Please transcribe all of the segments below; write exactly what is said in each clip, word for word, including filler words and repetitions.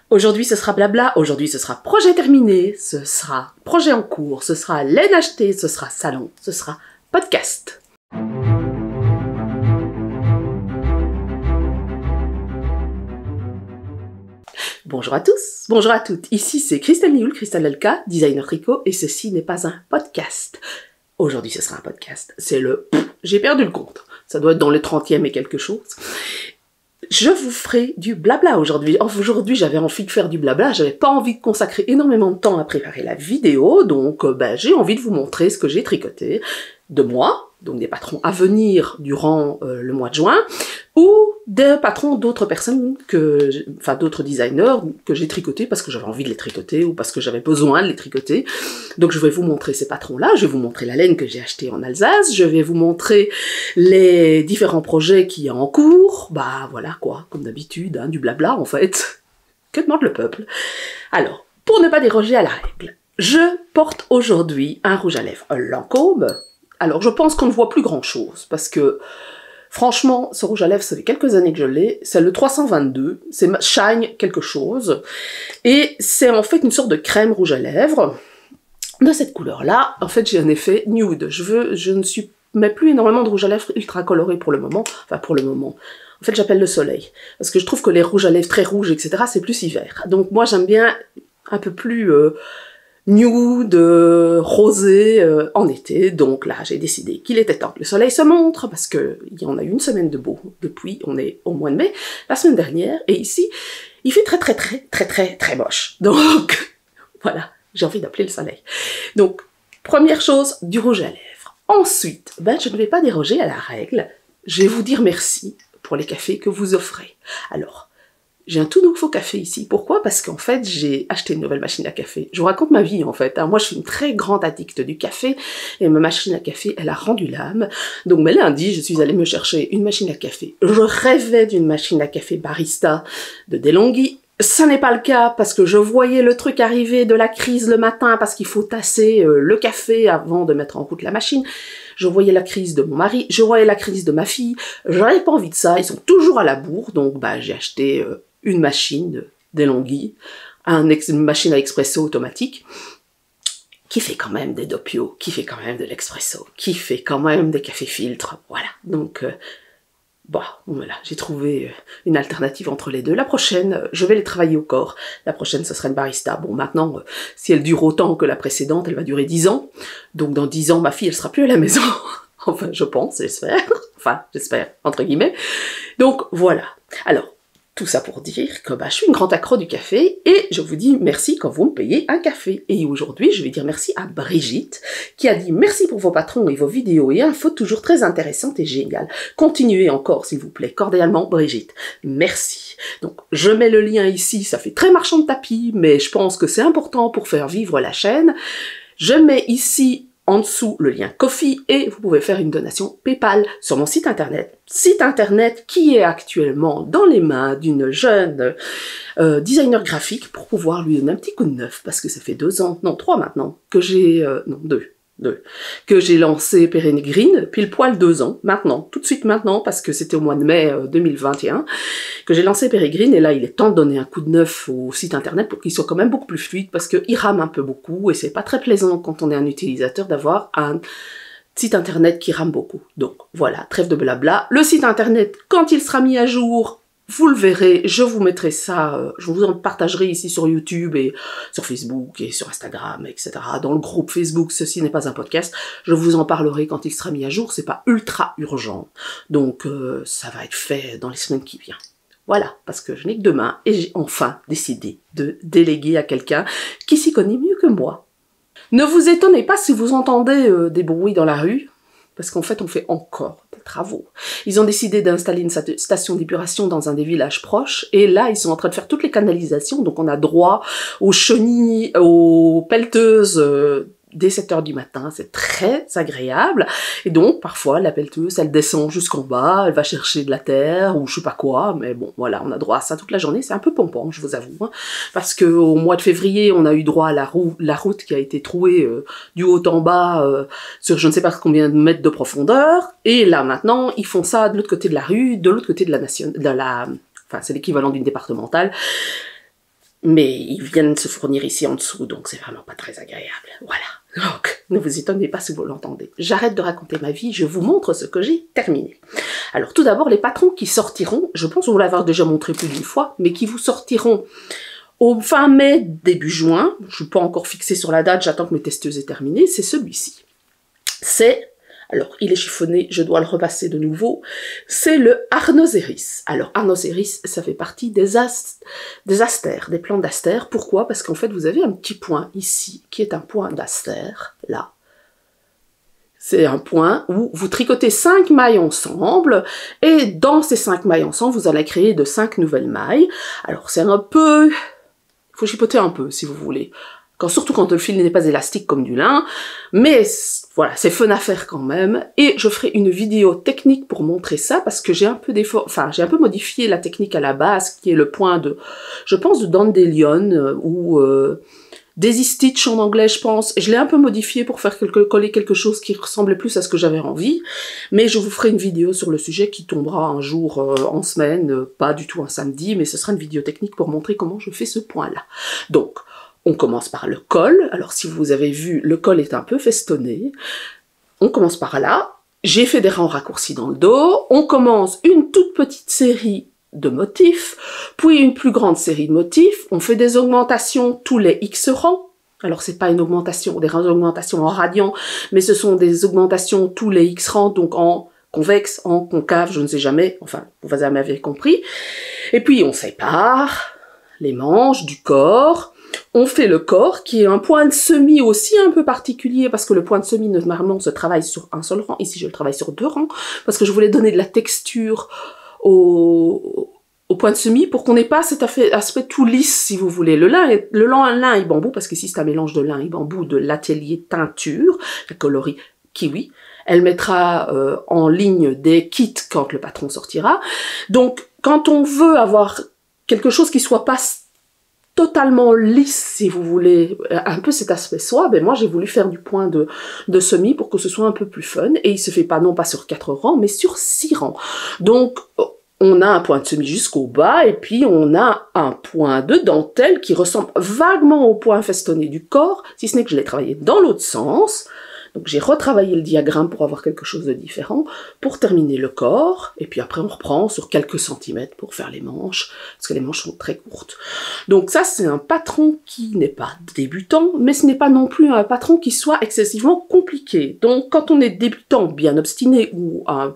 Aujourd'hui, ce sera blabla, aujourd'hui, ce sera projet terminé, ce sera projet en cours, ce sera laine achetée, ce sera salon, ce sera podcast. Bonjour à tous, bonjour à toutes, ici c'est Christelle Mioul, Christelle Elka, designer tricot, et ceci n'est pas un podcast. Aujourd'hui, ce sera un podcast, c'est le... J'ai perdu le compte, ça doit être dans le trentième et quelque chose. Je vous ferai du blabla aujourd'hui. Aujourd'hui, j'avais envie de faire du blabla, j'avais pas envie de consacrer énormément de temps à préparer la vidéo, donc euh, ben, j'ai envie de vous montrer ce que j'ai tricoté de moi, donc des patrons à venir durant euh, le mois de juin, ou des patrons d'autres personnes, que, enfin d'autres designers que j'ai tricotés parce que j'avais envie de les tricoter ou parce que j'avais besoin de les tricoter. Donc je vais vous montrer ces patrons-là, je vais vous montrer la laine que j'ai achetée en Alsace, je vais vous montrer les différents projets qu'il y a en cours, bah voilà quoi, comme d'habitude, hein, du blabla en fait. Que demande le peuple? Alors, pour ne pas déroger à la règle, je porte aujourd'hui un rouge à lèvres Lancôme. Alors je pense qu'on ne voit plus grand-chose parce que franchement, ce rouge à lèvres, ça fait quelques années que je l'ai, c'est le trois cent vingt-deux, c'est Shine quelque chose, et c'est en fait une sorte de crème rouge à lèvres de cette couleur-là. En fait, j'ai un effet nude, je veux, je ne suis, mets plus énormément de rouge à lèvres ultra coloré pour le moment, enfin pour le moment. En fait, j'appelle le soleil, parce que je trouve que les rouges à lèvres très rouges, et cetera, c'est plus hiver. Donc moi, j'aime bien un peu plus... Euh, nude, euh, rosé euh, en été, donc là j'ai décidé qu'il était temps que le soleil se montre, parce que il y en a eu une semaine de beau, depuis on est au mois de mai, la semaine dernière, et ici, il fait très très très très très très moche, donc voilà, j'ai envie d'appeler le soleil. Donc, première chose, du rouge à lèvres. Ensuite, ben je ne vais pas déroger à la règle, je vais vous dire merci pour les cafés que vous offrez. Alors, j'ai un tout nouveau café ici. Pourquoi? Parce qu'en fait, j'ai acheté une nouvelle machine à café. Je vous raconte ma vie, en fait. Alors, moi, je suis une très grande addicte du café, et ma machine à café, elle a rendu l'âme. Donc, mais lundi, je suis allée me chercher une machine à café. Je rêvais d'une machine à café barista de DeLonghi. Ça n'est pas le cas, parce que je voyais le truc arriver de la crise le matin, parce qu'il faut tasser euh, le café avant de mettre en route la machine. Je voyais la crise de mon mari, je voyais la crise de ma fille. J'avais pas envie de ça, ils sont toujours à la bourre, donc bah j'ai acheté... Euh, une machine DeLonghi, un une machine à expresso automatique, qui fait quand même des doppio, qui fait quand même de l'expresso, qui fait quand même des cafés filtres, voilà. Donc, euh, bon, voilà, j'ai trouvé une alternative entre les deux. La prochaine, je vais les travailler au corps. La prochaine, ce sera une barista. Bon, maintenant, euh, si elle dure autant que la précédente, elle va durer dix ans. Donc, dans dix ans, ma fille, elle sera plus à la maison. Enfin, je pense, j'espère. Enfin, j'espère, entre guillemets. Donc, voilà. Alors, tout ça pour dire que bah, je suis une grande accro du café et je vous dis merci quand vous me payez un café. Et aujourd'hui, je vais dire merci à Brigitte qui a dit merci pour vos patrons et vos vidéos et infos toujours très intéressantes et géniales. Continuez encore, s'il vous plaît. Cordialement, Brigitte. Merci. Donc, je mets le lien ici. Ça fait très marchand de tapis, mais je pense que c'est important pour faire vivre la chaîne. Je mets ici en dessous le lien Ko-fi et vous pouvez faire une donation PayPal sur mon site internet. Site internet qui est actuellement dans les mains d'une jeune euh, designer graphique pour pouvoir lui donner un petit coup de neuf parce que ça fait deux ans, non trois maintenant, que j'ai, euh, non deux, deux, que j'ai lancé Peregrine, pile poil deux ans, maintenant, tout de suite maintenant parce que c'était au mois de mai euh, deux mille vingt et un que j'ai lancé Peregrine et là il est temps de donner un coup de neuf au site internet pour qu'il soit quand même beaucoup plus fluide parce qu'il rame un peu beaucoup et c'est pas très plaisant quand on est un utilisateur d'avoir un site internet qui rame beaucoup. Donc voilà, trêve de blabla. Le site internet, quand il sera mis à jour, vous le verrez, je vous mettrai ça, euh, je vous en partagerai ici sur YouTube et sur Facebook et sur Instagram, et cetera. Dans le groupe Facebook, ceci n'est pas un podcast, je vous en parlerai quand il sera mis à jour, c'est pas ultra urgent. Donc euh, ça va être fait dans les semaines qui viennent. Voilà, parce que je n'ai que deux mains et j'ai enfin décidé de déléguer à quelqu'un qui s'y connaît mieux que moi. Ne vous étonnez pas si vous entendez euh, des bruits dans la rue, parce qu'en fait on fait encore des travaux. Ils ont décidé d'installer une station d'épuration dans un des villages proches, et là ils sont en train de faire toutes les canalisations, donc on a droit aux chenilles, aux pelleteuses, euh, dès sept heures du matin, c'est très agréable, et donc parfois la pelleteuse elle descend jusqu'en bas, elle va chercher de la terre ou je sais pas quoi, mais bon voilà, on a droit à ça toute la journée, c'est un peu pompant je vous avoue, hein, parce que au mois de février on a eu droit à la, roue, la route qui a été trouée euh, du haut en bas euh, sur je ne sais pas combien de mètres de profondeur, et là maintenant ils font ça de l'autre côté de la rue, de l'autre côté de la nation, de la, enfin c'est l'équivalent d'une départementale. Mais ils viennent se fournir ici en dessous, donc c'est vraiment pas très agréable. Voilà. Donc, ne vous étonnez pas si vous l'entendez. J'arrête de raconter ma vie, je vous montre ce que j'ai terminé. Alors, tout d'abord, les patrons qui sortiront, je pense vous l'avoir déjà montré plus d'une fois, mais qui vous sortiront au fin mai, début juin, je suis pas encore fixée sur la date, j'attends que mes testeuses aient terminé, c'est celui-ci. C'est... Alors, il est chiffonné, je dois le repasser de nouveau. C'est le Arnoseris. Alors, Arnoseris, ça fait partie des, ast des astères, des plantes d'astères. Pourquoi? Parce qu'en fait, vous avez un petit point ici, qui est un point d'astère, là. C'est un point où vous tricotez cinq mailles ensemble, et dans ces cinq mailles ensemble, vous allez créer de cinq nouvelles mailles. Alors, c'est un peu... Il faut chipoter un peu, si vous voulez. Quand, surtout quand le fil n'est pas élastique comme du lin, mais voilà, c'est fun à faire quand même, et je ferai une vidéo technique pour montrer ça, parce que j'ai un peu d'effort, enfin, j'ai un peu modifié la technique à la base, qui est le point de, je pense, de Dandelion, euh, ou euh, Daisy Stitch en anglais, je pense, et je l'ai un peu modifié pour faire quelque, coller quelque chose qui ressemblait plus à ce que j'avais envie, mais je vous ferai une vidéo sur le sujet qui tombera un jour euh, en semaine, euh, pas du tout un samedi, mais ce sera une vidéo technique pour montrer comment je fais ce point-là. Donc, on commence par le col. Alors, si vous avez vu, le col est un peu festonné. On commence par là. J'ai fait des rangs raccourcis dans le dos. On commence une toute petite série de motifs, puis une plus grande série de motifs. On fait des augmentations tous les X rangs. Alors, c'est pas une augmentation, des augmentations en radian, mais ce sont des augmentations tous les X rangs, donc en convexe, en concave, je ne sais jamais. Enfin, vous avez compris. Et puis, on sépare les manches du corps. On fait le corps, qui est un point de semis aussi un peu particulier, parce que le point de semis, normalement, se travaille sur un seul rang. Ici, je le travaille sur deux rangs, parce que je voulais donner de la texture au, au point de semis, pour qu'on n'ait pas cet aspect tout lisse, si vous voulez. Le lin, est, le lin, lin et bambou, parce qu'ici, c'est un mélange de lin et bambou, de l'atelier teinture, la coloris Kiwi. Elle mettra euh, en ligne des kits quand le patron sortira. Donc, quand on veut avoir quelque chose qui soit pas totalement lisse, si vous voulez, un peu cet aspect soie, ben moi j'ai voulu faire du point de, de semis pour que ce soit un peu plus fun, et il se fait pas non pas sur quatre rangs, mais sur six rangs. Donc, on a un point de semis jusqu'au bas, et puis on a un point de dentelle qui ressemble vaguement au point festonné du corps, si ce n'est que je l'ai travaillé dans l'autre sens. Donc j'ai retravaillé le diagramme pour avoir quelque chose de différent, pour terminer le corps, et puis après on reprend sur quelques centimètres pour faire les manches, parce que les manches sont très courtes. Donc ça, c'est un patron qui n'est pas débutant, mais ce n'est pas non plus un patron qui soit excessivement compliqué. Donc quand on est débutant bien obstiné, ou un...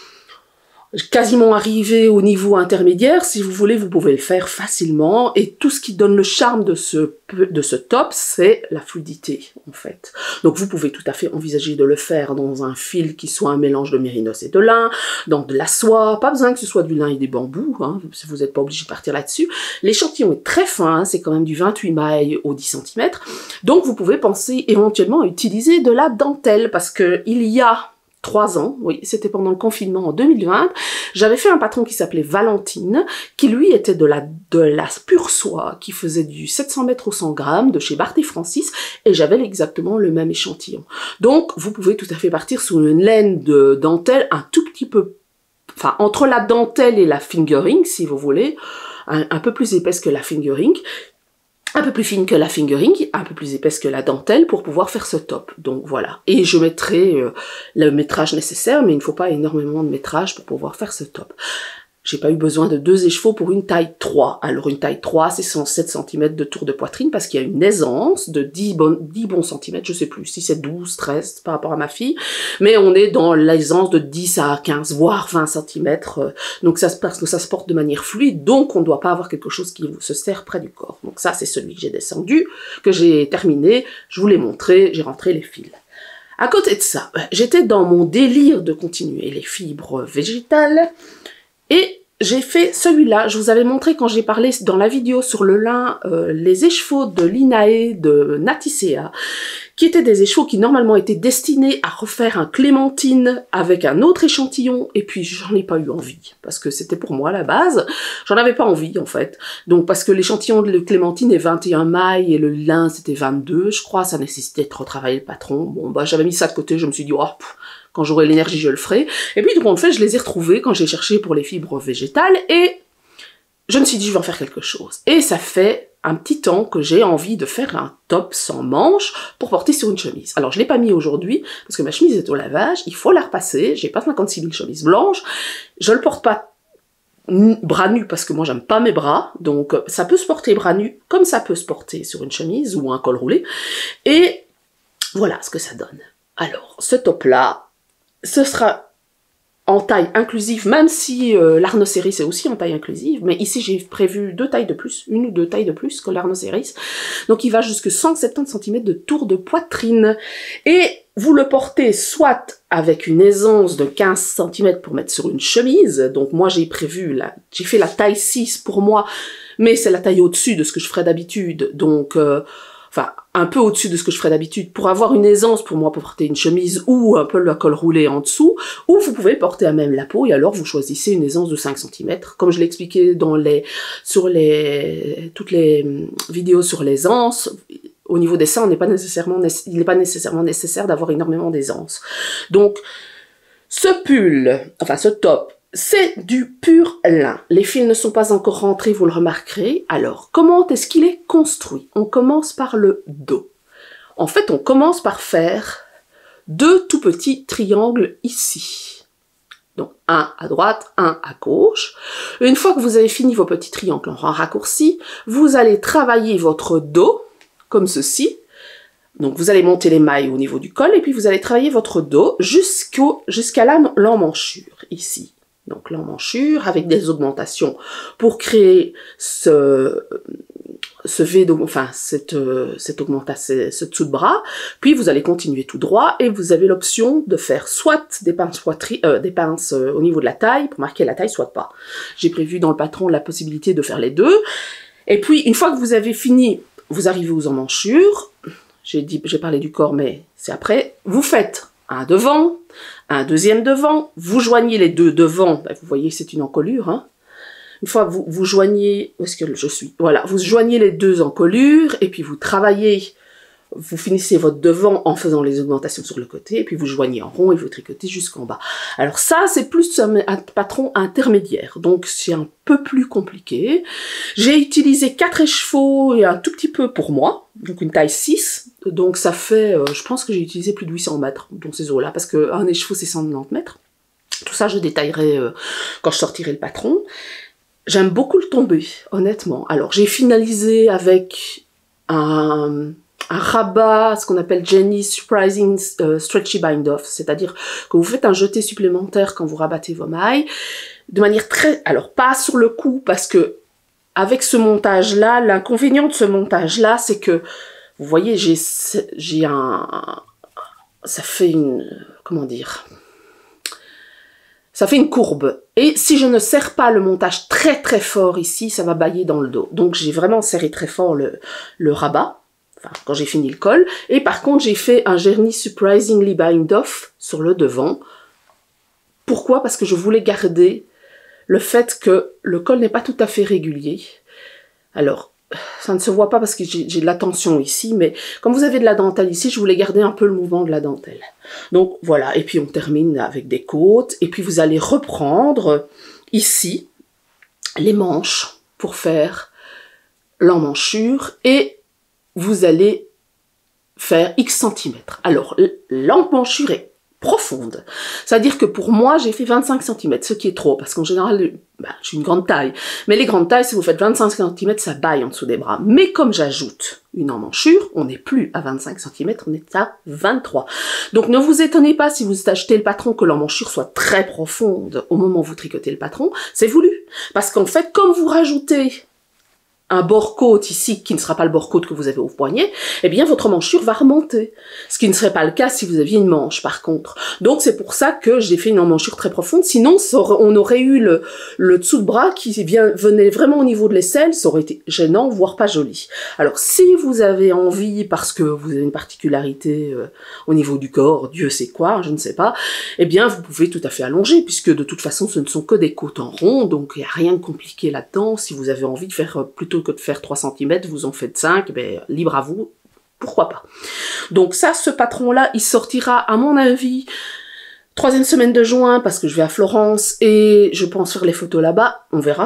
quasiment arrivé au niveau intermédiaire, si vous voulez, vous pouvez le faire facilement, et tout ce qui donne le charme de ce, de ce top, c'est la fluidité, en fait. Donc vous pouvez tout à fait envisager de le faire dans un fil qui soit un mélange de mérinos et de lin, dans de la soie, pas besoin que ce soit du lin et des bambous, hein, vous n'êtes pas obligé de partir là-dessus. L'échantillon est très fin, c'est quand même du vingt-huit mailles au dix centimètres, donc vous pouvez penser éventuellement à utiliser de la dentelle, parce que il y a trois ans, oui, c'était pendant le confinement en deux mille vingt, j'avais fait un patron qui s'appelait Valentine, qui lui était de la, de la pure soie, qui faisait du sept cents mètres au cent grammes, de chez Barthé Francis, et j'avais exactement le même échantillon. Donc, vous pouvez tout à fait partir sur une laine de dentelle un tout petit peu, enfin, entre la dentelle et la fingering, si vous voulez, un, un peu plus épaisse que la fingering, un peu plus fine que la fingering, un peu plus épaisse que la dentelle pour pouvoir faire ce top. Donc voilà. Et je mettrai euh, le métrage nécessaire, mais il ne faut pas énormément de métrage pour pouvoir faire ce top. J'ai pas eu besoin de deux écheveaux pour une taille trois. Alors une taille trois, c'est cent sept centimètres de tour de poitrine, parce qu'il y a une aisance de dix, bon, dix bons centimètres, je sais plus si c'est douze, treize par rapport à ma fille, mais on est dans l'aisance de dix à quinze, voire vingt centimètres, donc ça, parce que ça se porte de manière fluide, donc on ne doit pas avoir quelque chose qui se serre près du corps. Donc ça, c'est celui que j'ai descendu, que j'ai terminé, je vous l'ai montré, j'ai rentré les fils. À côté de ça, j'étais dans mon délire de continuer les fibres végétales, et j'ai fait celui-là, je vous avais montré quand j'ai parlé dans la vidéo sur le lin, euh, les écheveaux de l'Inae de Naticea, qui étaient des écheveaux qui normalement étaient destinés à refaire un clémentine avec un autre échantillon, et puis j'en ai pas eu envie, parce que c'était pour moi la base, j'en avais pas envie en fait, donc parce que l'échantillon de clémentine est vingt et un mailles, et le lin c'était vingt-deux, je crois, ça nécessitait de retravailler le patron, bon bah j'avais mis ça de côté, je me suis dit, oh, pff, quand j'aurai l'énergie, je le ferai. Et puis, en fait, je les ai retrouvés quand j'ai cherché pour les fibres végétales, et je me suis dit, je vais en faire quelque chose. Et ça fait un petit temps que j'ai envie de faire un top sans manches pour porter sur une chemise. Alors, je l'ai pas mis aujourd'hui, parce que ma chemise est au lavage, il faut la repasser, j'ai pas cinquante-six mille chemises blanches, je le porte pas bras nus, parce que moi j'aime pas mes bras, donc ça peut se porter bras nus, comme ça peut se porter sur une chemise ou un col roulé, et voilà ce que ça donne. Alors, ce top-là, ce sera en taille inclusive, même si euh, l'Arnoceris c'est aussi en taille inclusive, mais ici j'ai prévu deux tailles de plus, une ou deux tailles de plus que l'Arnoceris, donc il va jusque cent soixante-dix centimètres de tour de poitrine, et vous le portez soit avec une aisance de quinze centimètres pour mettre sur une chemise, donc moi j'ai prévu, la, j'ai fait la taille six pour moi, mais c'est la taille au-dessus de ce que je ferais d'habitude, donc... Euh, enfin, un peu au-dessus de ce que je ferais d'habitude, pour avoir une aisance pour moi pour porter une chemise ou un peu le col roulé en dessous, ou vous pouvez le porter à même la peau, et alors vous choisissez une aisance de cinq centimètres, comme je l'ai expliqué dans les, sur les, toutes les vidéos sur l'aisance. Au niveau des seins, on n'est pas nécessairement, il n'est pas nécessairement nécessaire d'avoir énormément d'aisance. Donc, ce pull, enfin ce top, c'est du pur lin. Les fils ne sont pas encore rentrés, vous le remarquerez. Alors, comment est-ce qu'il est construit? On commence par le dos. En fait, on commence par faire deux tout petits triangles ici. Donc, un à droite, un à gauche. Une fois que vous avez fini vos petits triangles en raccourci, vous allez travailler votre dos, comme ceci. Donc, vous allez monter les mailles au niveau du col, et puis vous allez travailler votre dos jusqu'au, jusqu'à l'emmanchure, ici. Donc l'emmanchure avec des augmentations pour créer ce, ce V, enfin cette, cette augmentation, ce dessous de bras. Puis vous allez continuer tout droit et vous avez l'option de faire soit des pinces, poitri, euh, des pinces euh, au niveau de la taille pour marquer la taille, soit pas. J'ai prévu dans le patron la possibilité de faire les deux. Et puis une fois que vous avez fini, vous arrivez aux emmanchures. J'ai dit, j'ai parlé du corps, mais c'est après. Vous faites un devant, un deuxième devant, vous joignez les deux devant, ben vous voyez c'est une encolure, hein. Une fois que vous, vous joignez, où est-ce que je suis? Voilà, vous joignez les deux encolures, et puis vous travaillez, vous finissez votre devant en faisant les augmentations sur le côté, et puis vous joignez en rond et vous tricotez jusqu'en bas. Alors ça, c'est plus un, un patron intermédiaire, donc c'est un peu plus compliqué. J'ai utilisé quatre écheveaux et un tout petit peu pour moi, donc une taille six, donc ça fait, euh, je pense que j'ai utilisé plus de huit cents mètres dans ces eaux-là, parce qu'un écheveau c'est cent quatre-vingt-dix mètres. Tout ça, je détaillerai euh, quand je sortirai le patron. J'aime beaucoup le tombé, honnêtement. Alors, j'ai finalisé avec un, un rabat, ce qu'on appelle Jenny Surprising uh, Stretchy Bind Off, c'est-à-dire que vous faites un jeté supplémentaire quand vous rabattez vos mailles, de manière très... Alors, pas sur le coup, parce que avec ce montage-là, l'inconvénient de ce montage-là, c'est que, vous voyez, j'ai j'ai un... Ça fait une... Comment dire ? Ça fait une courbe. Et si je ne serre pas le montage très très fort ici, ça va bailler dans le dos. Donc j'ai vraiment serré très fort le, le rabat, enfin quand j'ai fini le col. Et par contre, j'ai fait un Journey Surprisingly Bind Off sur le devant. Pourquoi? Parce que je voulais garder le fait que le col n'est pas tout à fait régulier. Alors, ça ne se voit pas parce que j'ai de la tension ici, mais comme vous avez de la dentelle ici, je voulais garder un peu le mouvement de la dentelle. Donc voilà, et puis on termine avec des côtes, et puis vous allez reprendre ici les manches pour faire l'emmanchure, et vous allez faire X centimètres. Alors, l'emmanchure est profonde. C'est-à-dire que pour moi, j'ai fait vingt-cinq centimètres, ce qui est trop, parce qu'en général, bah, j'ai une grande taille. Mais les grandes tailles, si vous faites vingt-cinq centimètres, ça baille en dessous des bras. Mais comme j'ajoute une emmanchure, on n'est plus à vingt-cinq centimètres, on est à vingt-trois. Donc ne vous étonnez pas si vous achetez le patron que l'emmanchure soit très profonde au moment où vous tricotez le patron, c'est voulu. Parce qu'en fait, comme vous rajoutez un bord-côte ici, qui ne sera pas le bord-côte que vous avez au poignet, eh bien votre manchure va remonter. Ce qui ne serait pas le cas si vous aviez une manche, par contre. Donc c'est pour ça que j'ai fait une emmanchure très profonde, sinon on aurait eu le, le dessous de bras qui vient, venait vraiment au niveau de l'aisselle, ça aurait été gênant, voire pas joli. Alors si vous avez envie, parce que vous avez une particularité euh, au niveau du corps, Dieu sait quoi, je ne sais pas, eh bien vous pouvez tout à fait allonger, puisque de toute façon ce ne sont que des côtes en rond, donc il n'y a rien de compliqué là-dedans. Si vous avez envie de faire plutôt que de faire trois centimètres, vous en faites cinq, ben, libre à vous, pourquoi pas. Donc ça, ce patron-là, il sortira, à mon avis, troisième semaine de juin, parce que je vais à Florence, et je pense faire les photos là-bas, on verra.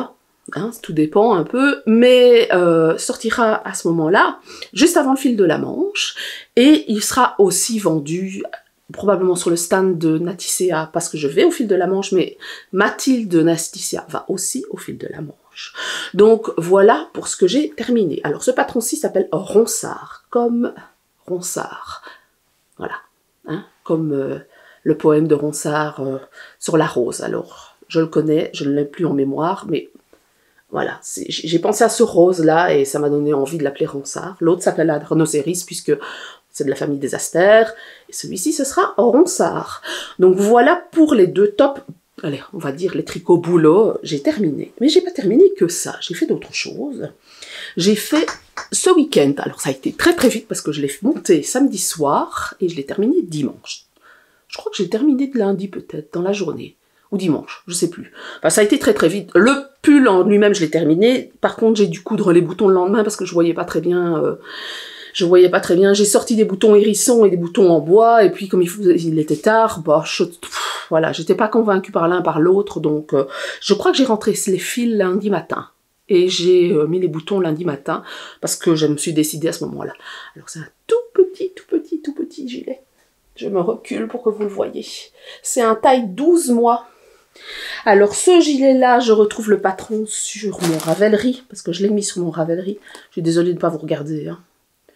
Hein, tout dépend un peu, mais euh, sortira à ce moment-là, juste avant le fil de la Manche, et il sera aussi vendu probablement sur le stand de Naticea, parce que je vais au fil de la Manche, mais Mathilde de Naticea va aussi au fil de la Manche. Donc voilà pour ce que j'ai terminé. Alors ce patron-ci s'appelle Ronsard, comme Ronsard, voilà, hein, comme euh, le poème de Ronsard euh, sur la rose. Alors je le connais, je ne l'ai plus en mémoire, mais voilà, j'ai pensé à ce rose-là et ça m'a donné envie de l'appeler Ronsard. L'autre s'appelle la Rhinocéris puisque c'est de la famille des astères. Et celui-ci, ce sera Ronsard. Donc voilà pour les deux tops. Allez, on va dire les tricots boulot. J'ai terminé. Mais j'ai pas terminé que ça. J'ai fait d'autres choses. J'ai fait ce week-end. Alors ça a été très très vite parce que je l'ai monté samedi soir et je l'ai terminé dimanche. Je crois que j'ai terminé de lundi peut-être, dans la journée. Ou dimanche, je sais plus. Enfin, ça a été très très vite. Le pull en lui-même, je l'ai terminé. Par contre, j'ai dû coudre les boutons le lendemain parce que je voyais pas très bien. Euh, je voyais pas très bien. J'ai sorti des boutons hérissons et des boutons en bois. Et puis, comme il, faut, il était tard, bah, je, pff, voilà, j'étais pas convaincue par l'un par l'autre. Donc, euh, je crois que j'ai rentré les fils lundi matin. Et j'ai euh, mis les boutons lundi matin parce que je me suis décidée à ce moment-là. Alors, c'est un tout petit, tout petit, tout petit gilet. Je me recule pour que vous le voyez. C'est un taille douze mois. Alors ce gilet-là, je retrouve le patron sur mon Ravelry, parce que je l'ai mis sur mon Ravelry. Je suis désolée de ne pas vous regarder. Hein.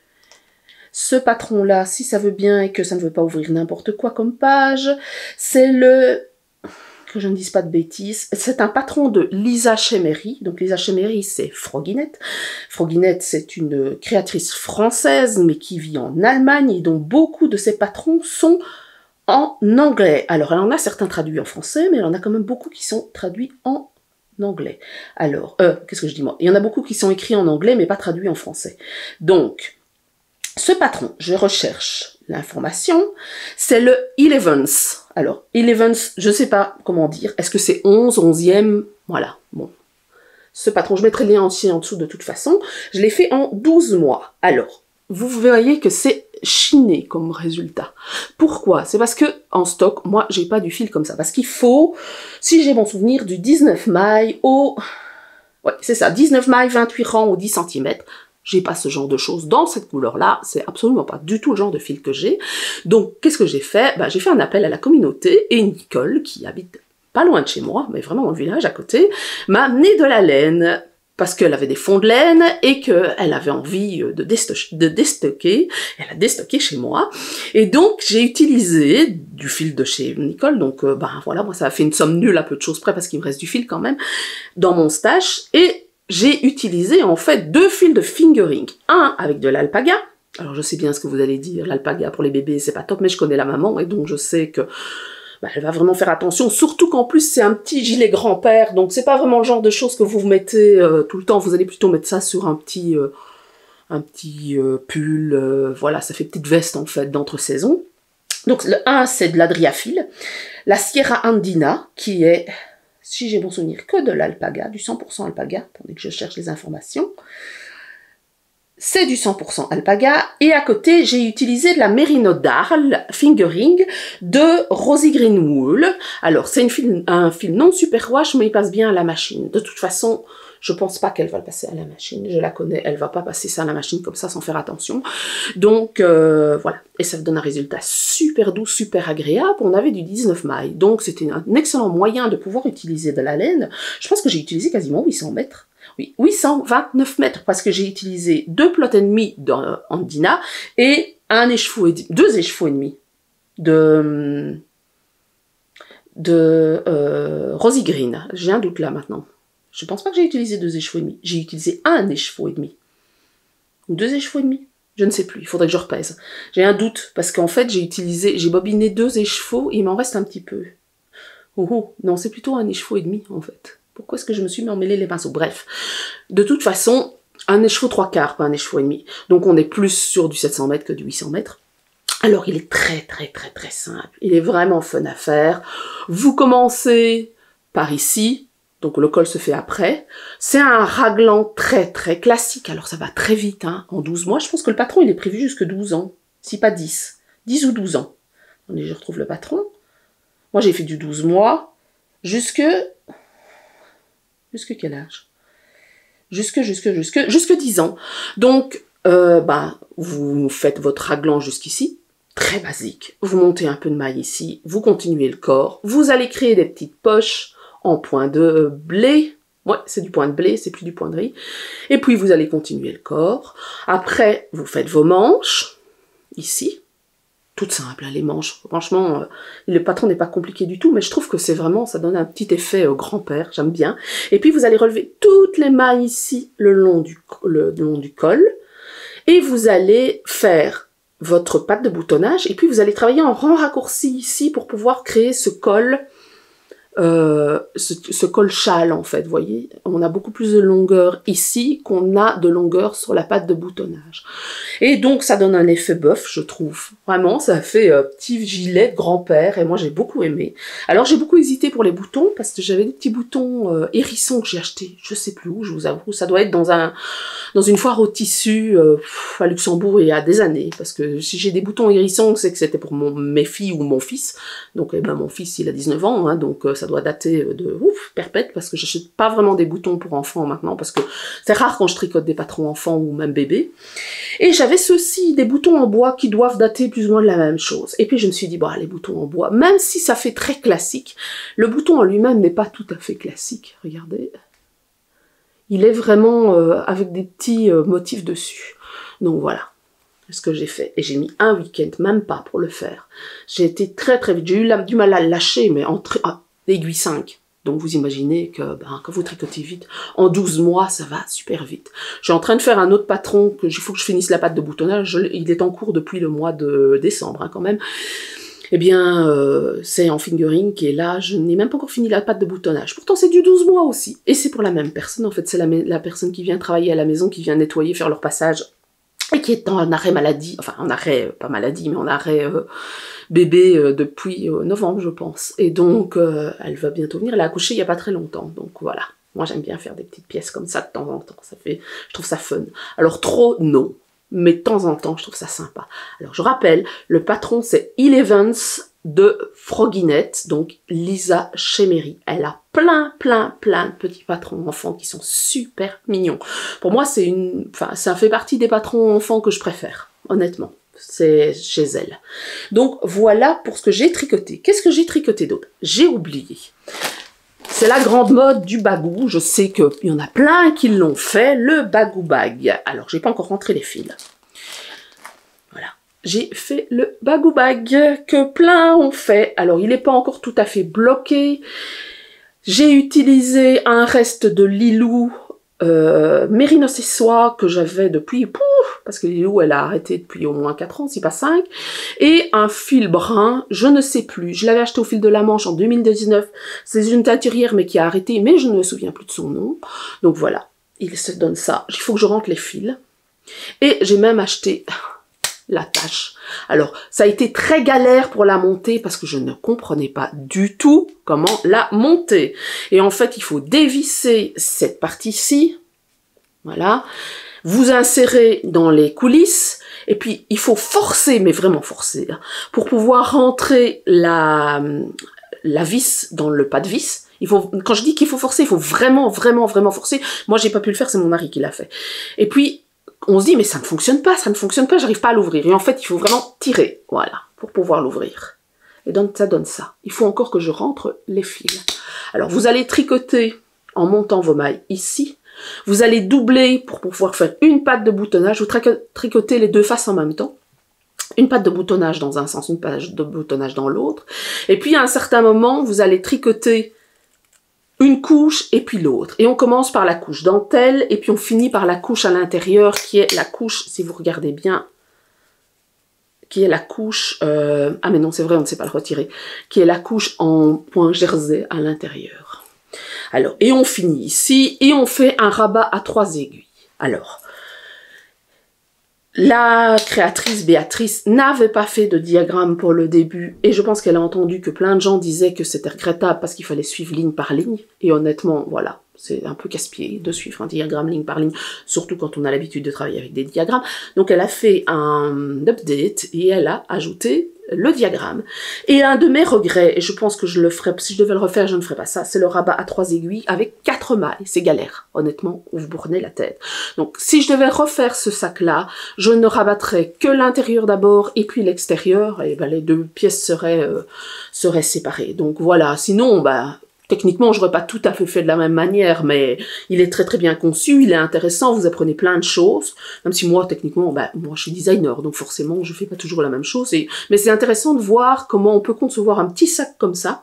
Ce patron-là, si ça veut bien et que ça ne veut pas ouvrir n'importe quoi comme page, c'est le... que je ne dise pas de bêtises, c'est un patron de Lisa Chemery. Donc Lisa Chemery, c'est Froginette. Froginette, c'est une créatrice française, mais qui vit en Allemagne, et dont beaucoup de ses patrons sont en anglais. Alors, elle en a certains traduits en français, mais elle en a quand même beaucoup qui sont traduits en anglais. Alors, euh, qu'est-ce que je dis moi? Il y en a beaucoup qui sont écrits en anglais, mais pas traduits en français. Donc, ce patron, je recherche l'information, c'est le Elevens. Alors, Elevens, je ne sais pas comment dire. Est-ce que c'est onze, onzième? Voilà, bon. Ce patron, je mettrai le lien entier en dessous de toute façon. Je l'ai fait en douze mois. Alors, vous voyez que c'est chiné comme résultat. Pourquoi? C'est parce que en stock, moi, j'ai pas du fil comme ça. Parce qu'il faut, si j'ai mon souvenir, du dix-neuf mailles au... Ouais, c'est ça, dix-neuf mailles, vingt-huit rangs ou dix centimètres. J'ai pas ce genre de choses dans cette couleur-là. C'est absolument pas du tout le genre de fil que j'ai. Donc, qu'est-ce que j'ai fait? Ben, j'ai fait un appel à la communauté et Nicole, qui habite pas loin de chez moi, mais vraiment dans le village à côté, m'a amené de la laine. Parce qu'elle avait des fonds de laine et qu'elle avait envie de, désto de déstocker. Elle a déstocké chez moi. Et donc, j'ai utilisé du fil de chez Nicole. Donc, euh, ben voilà, moi, ça a fait une somme nulle à peu de choses près parce qu'il me reste du fil quand même dans mon stash. Et j'ai utilisé, en fait, deux fils de fingering. Un avec de l'alpaga. Alors, je sais bien ce que vous allez dire. L'alpaga pour les bébés, c'est pas top, mais je connais la maman et donc je sais que... Bah, elle va vraiment faire attention, surtout qu'en plus c'est un petit gilet grand-père, donc c'est pas vraiment le genre de choses que vous mettez euh, tout le temps, vous allez plutôt mettre ça sur un petit, euh, un petit euh, pull, euh, voilà, ça fait petite veste en fait d'entre-saison. Donc le un c'est de l'Adriafil, la Sierra Andina, qui est, si j'ai bon souvenir, que de l'alpaga, du cent pour cent alpaga, attendez que je cherche les informations. C'est du cent pour cent alpaga, et à côté, j'ai utilisé de la Merino Darl Fingering de Rosy Green Wool. Alors, c'est un fil non super wash, mais il passe bien à la machine. De toute façon, je pense pas qu'elle va le passer à la machine. Je la connais, elle va pas passer ça à la machine comme ça sans faire attention. Donc, euh, voilà. Et ça donne un résultat super doux, super agréable. On avait du dix-neuf mailles. Donc, c'était un excellent moyen de pouvoir utiliser de la laine. Je pense que j'ai utilisé quasiment huit cents mètres. Oui, huit cent vingt-neuf mètres parce que j'ai utilisé deux plots et demi d'Andina et un écheveau et demi, deux écheveaux et demi de de euh, Rosy Green. J'ai un doute là maintenant. Je pense pas que j'ai utilisé deux écheveaux et demi. J'ai utilisé un écheveau et demi ou deux écheveaux et demi. Je ne sais plus. Il faudrait que je repèse. J'ai un doute parce qu'en fait j'ai utilisé, j'ai bobiné deux écheveaux et il m'en reste un petit peu. Oh, oh. Non, c'est plutôt un écheveau et demi en fait. Pourquoi est-ce que je me suis mis à emmêler les pinceaux? Bref, de toute façon, un écheveau trois quarts, pas un écheveau et demi. Donc on est plus sur du sept cents mètres que du huit cents mètres. Alors il est très très très très simple. Il est vraiment fun à faire. Vous commencez par ici, donc le col se fait après. C'est un raglan très très classique. Alors ça va très vite, hein, en douze mois. Je pense que le patron il est prévu jusque douze ans, si pas dix. dix ou douze ans. Attendez, je retrouve le patron. Moi j'ai fait du douze mois jusque... Jusque quel âge? jusque, jusque, jusque, jusque dix ans. Donc, euh, bah, vous faites votre raglan jusqu'ici, très basique. Vous montez un peu de maille ici, vous continuez le corps, vous allez créer des petites poches en point de blé. Ouais, c'est du point de blé, c'est plus du point de riz. Et puis, vous allez continuer le corps. Après, vous faites vos manches, ici. Toutes simples, hein, les manches. Franchement, euh, le patron n'est pas compliqué du tout, mais je trouve que c'est vraiment, ça donne un petit effet euh, grand-père, j'aime bien. Et puis, vous allez relever toutes les mailles ici, le long du, le, le long du col. Et vous allez faire votre patte de boutonnage. Et puis, vous allez travailler en rang raccourci ici pour pouvoir créer ce col. Euh, ce, ce col châle en fait, vous voyez, on a beaucoup plus de longueur ici qu'on a de longueur sur la patte de boutonnage. Et donc ça donne un effet bœuf, je trouve. Vraiment, ça fait euh, petit gilet de grand-père et moi j'ai beaucoup aimé. Alors j'ai beaucoup hésité pour les boutons parce que j'avais des petits boutons euh, hérissons que j'ai achetés, je sais plus où, je vous avoue, ça doit être dans un dans une foire au tissu euh, à Luxembourg il y a des années, parce que si j'ai des boutons hérissons, c'est que c'était pour mon, mes filles ou mon fils. Donc eh ben, mon fils il a dix-neuf ans, hein, donc euh, ça doit dater de ouf, perpète, parce que j'achète pas vraiment des boutons pour enfants maintenant, parce que c'est rare quand je tricote des patrons enfants ou même bébés. Et j'avais ceux-ci, des boutons en bois qui doivent dater plus ou moins de la même chose. Et puis je me suis dit, bah les boutons en bois, même si ça fait très classique, le bouton en lui-même n'est pas tout à fait classique, regardez. Il est vraiment euh, avec des petits euh, motifs dessus. Donc voilà ce que j'ai fait. Et j'ai mis un week-end, même pas pour le faire. J'ai été très très vite. J'ai eu la, du mal à le lâcher, mais en ah, aiguille cinq. Donc vous imaginez que ben, quand vous tricotez vite, en douze mois, ça va super vite. Je suis en train de faire un autre patron, que il faut que je finisse la patte de boutonnage. Je, il est en cours depuis le mois de décembre hein, quand même. Eh bien, euh, c'est en fingering qui est là, je n'ai même pas encore fini la patte de boutonnage. Pourtant, c'est du douze mois aussi. Et c'est pour la même personne, en fait, c'est la, la personne qui vient travailler à la maison, qui vient nettoyer, faire leur passage, et qui est en arrêt maladie, enfin en arrêt, pas maladie, mais en arrêt euh, bébé euh, depuis euh, novembre, je pense. Et donc, euh, elle va bientôt venir, elle a accouché il n'y a pas très longtemps, donc voilà. Moi, j'aime bien faire des petites pièces comme ça de temps en temps, ça fait, je trouve ça fun. Alors, trop, non. Mais de temps en temps, je trouve ça sympa. Alors, je rappelle, le patron, c'est Elevens de Froginette, donc Lisa Chemery. Elle a plein, plein, plein de petits patrons enfants qui sont super mignons. Pour moi, c'est une, enfin, ça fait partie des patrons enfants que je préfère, honnêtement. C'est chez elle. Donc, voilà pour ce que j'ai tricoté. Qu'est-ce que j'ai tricoté d'autre? J'ai oublié. C'est la grande mode du bagou. Je sais qu'il y en a plein qui l'ont fait, le bagou bag. Alors, j'ai pas encore rentré les fils. Voilà. J'ai fait le bagou bag que plein ont fait. Alors, il n'est pas encore tout à fait bloqué. J'ai utilisé un reste de Lilou euh, mérinos et soie que j'avais depuis... Pouf, parce que Lilou, elle a arrêté depuis au moins quatre ans, si pas cinq. Et un fil brun, je ne sais plus. Je l'avais acheté au fil de la Manche en deux mille dix-neuf. C'est une teinturière, mais qui a arrêté, mais je ne me souviens plus de son nom. Donc voilà, il se donne ça. Il faut que je rentre les fils. Et j'ai même acheté la tâche. Alors, ça a été très galère pour la monter parce que je ne comprenais pas du tout comment la monter. Et en fait, il faut dévisser cette partie-ci. Voilà. Vous insérez dans les coulisses. Et puis, il faut forcer, mais vraiment forcer, hein, pour pouvoir rentrer la, la vis dans le pas de vis. Il faut, quand je dis qu'il faut forcer, il faut vraiment, vraiment, vraiment forcer. Moi, j'ai pas pu le faire, c'est mon mari qui l'a fait. Et puis, on se dit, mais ça ne fonctionne pas, ça ne fonctionne pas, j'arrive pas à l'ouvrir. Et en fait, il faut vraiment tirer, voilà, pour pouvoir l'ouvrir. Et donc, ça donne ça. Il faut encore que je rentre les fils. Alors, vous allez tricoter en montant vos mailles ici. Vous allez doubler pour pouvoir faire une patte de boutonnage. Vous tricotez les deux faces en même temps. Une patte de boutonnage dans un sens, une patte de boutonnage dans l'autre. Et puis, à un certain moment, vous allez tricoter une couche et puis l'autre. Et on commence par la couche dentelle et puis on finit par la couche à l'intérieur qui est la couche, si vous regardez bien, qui est la couche... Euh, ah mais non, c'est vrai, on ne sait pas le retirer. Qui est la couche en point jersey à l'intérieur. Alors, et on finit ici et on fait un rabat à trois aiguilles. Alors, la créatrice Béatrice n'avait pas fait de diagramme pour le début et je pense qu'elle a entendu que plein de gens disaient que c'était regrettable parce qu'il fallait suivre ligne par ligne. Et honnêtement, voilà, c'est un peu casse-pied de suivre un diagramme ligne par ligne, surtout quand on a l'habitude de travailler avec des diagrammes. Donc elle a fait un update et elle a ajouté le diagramme. Et un de mes regrets, et je pense que je le ferais, si je devais le refaire, je ne ferais pas ça, c'est le rabat à trois aiguilles avec quatre mailles. C'est galère, honnêtement, vous bournez la tête. Donc, si je devais refaire ce sac-là, je ne rabattrais que l'intérieur d'abord et puis l'extérieur, et ben, les deux pièces seraient, euh, seraient séparées. Donc voilà, sinon, bah, techniquement, j'aurais pas tout à fait fait de la même manière, mais il est très très bien conçu, il est intéressant, vous apprenez plein de choses, même si moi, techniquement, bah, moi je suis designer, donc forcément, je fais pas toujours la même chose, et... mais c'est intéressant de voir comment on peut concevoir un petit sac comme ça.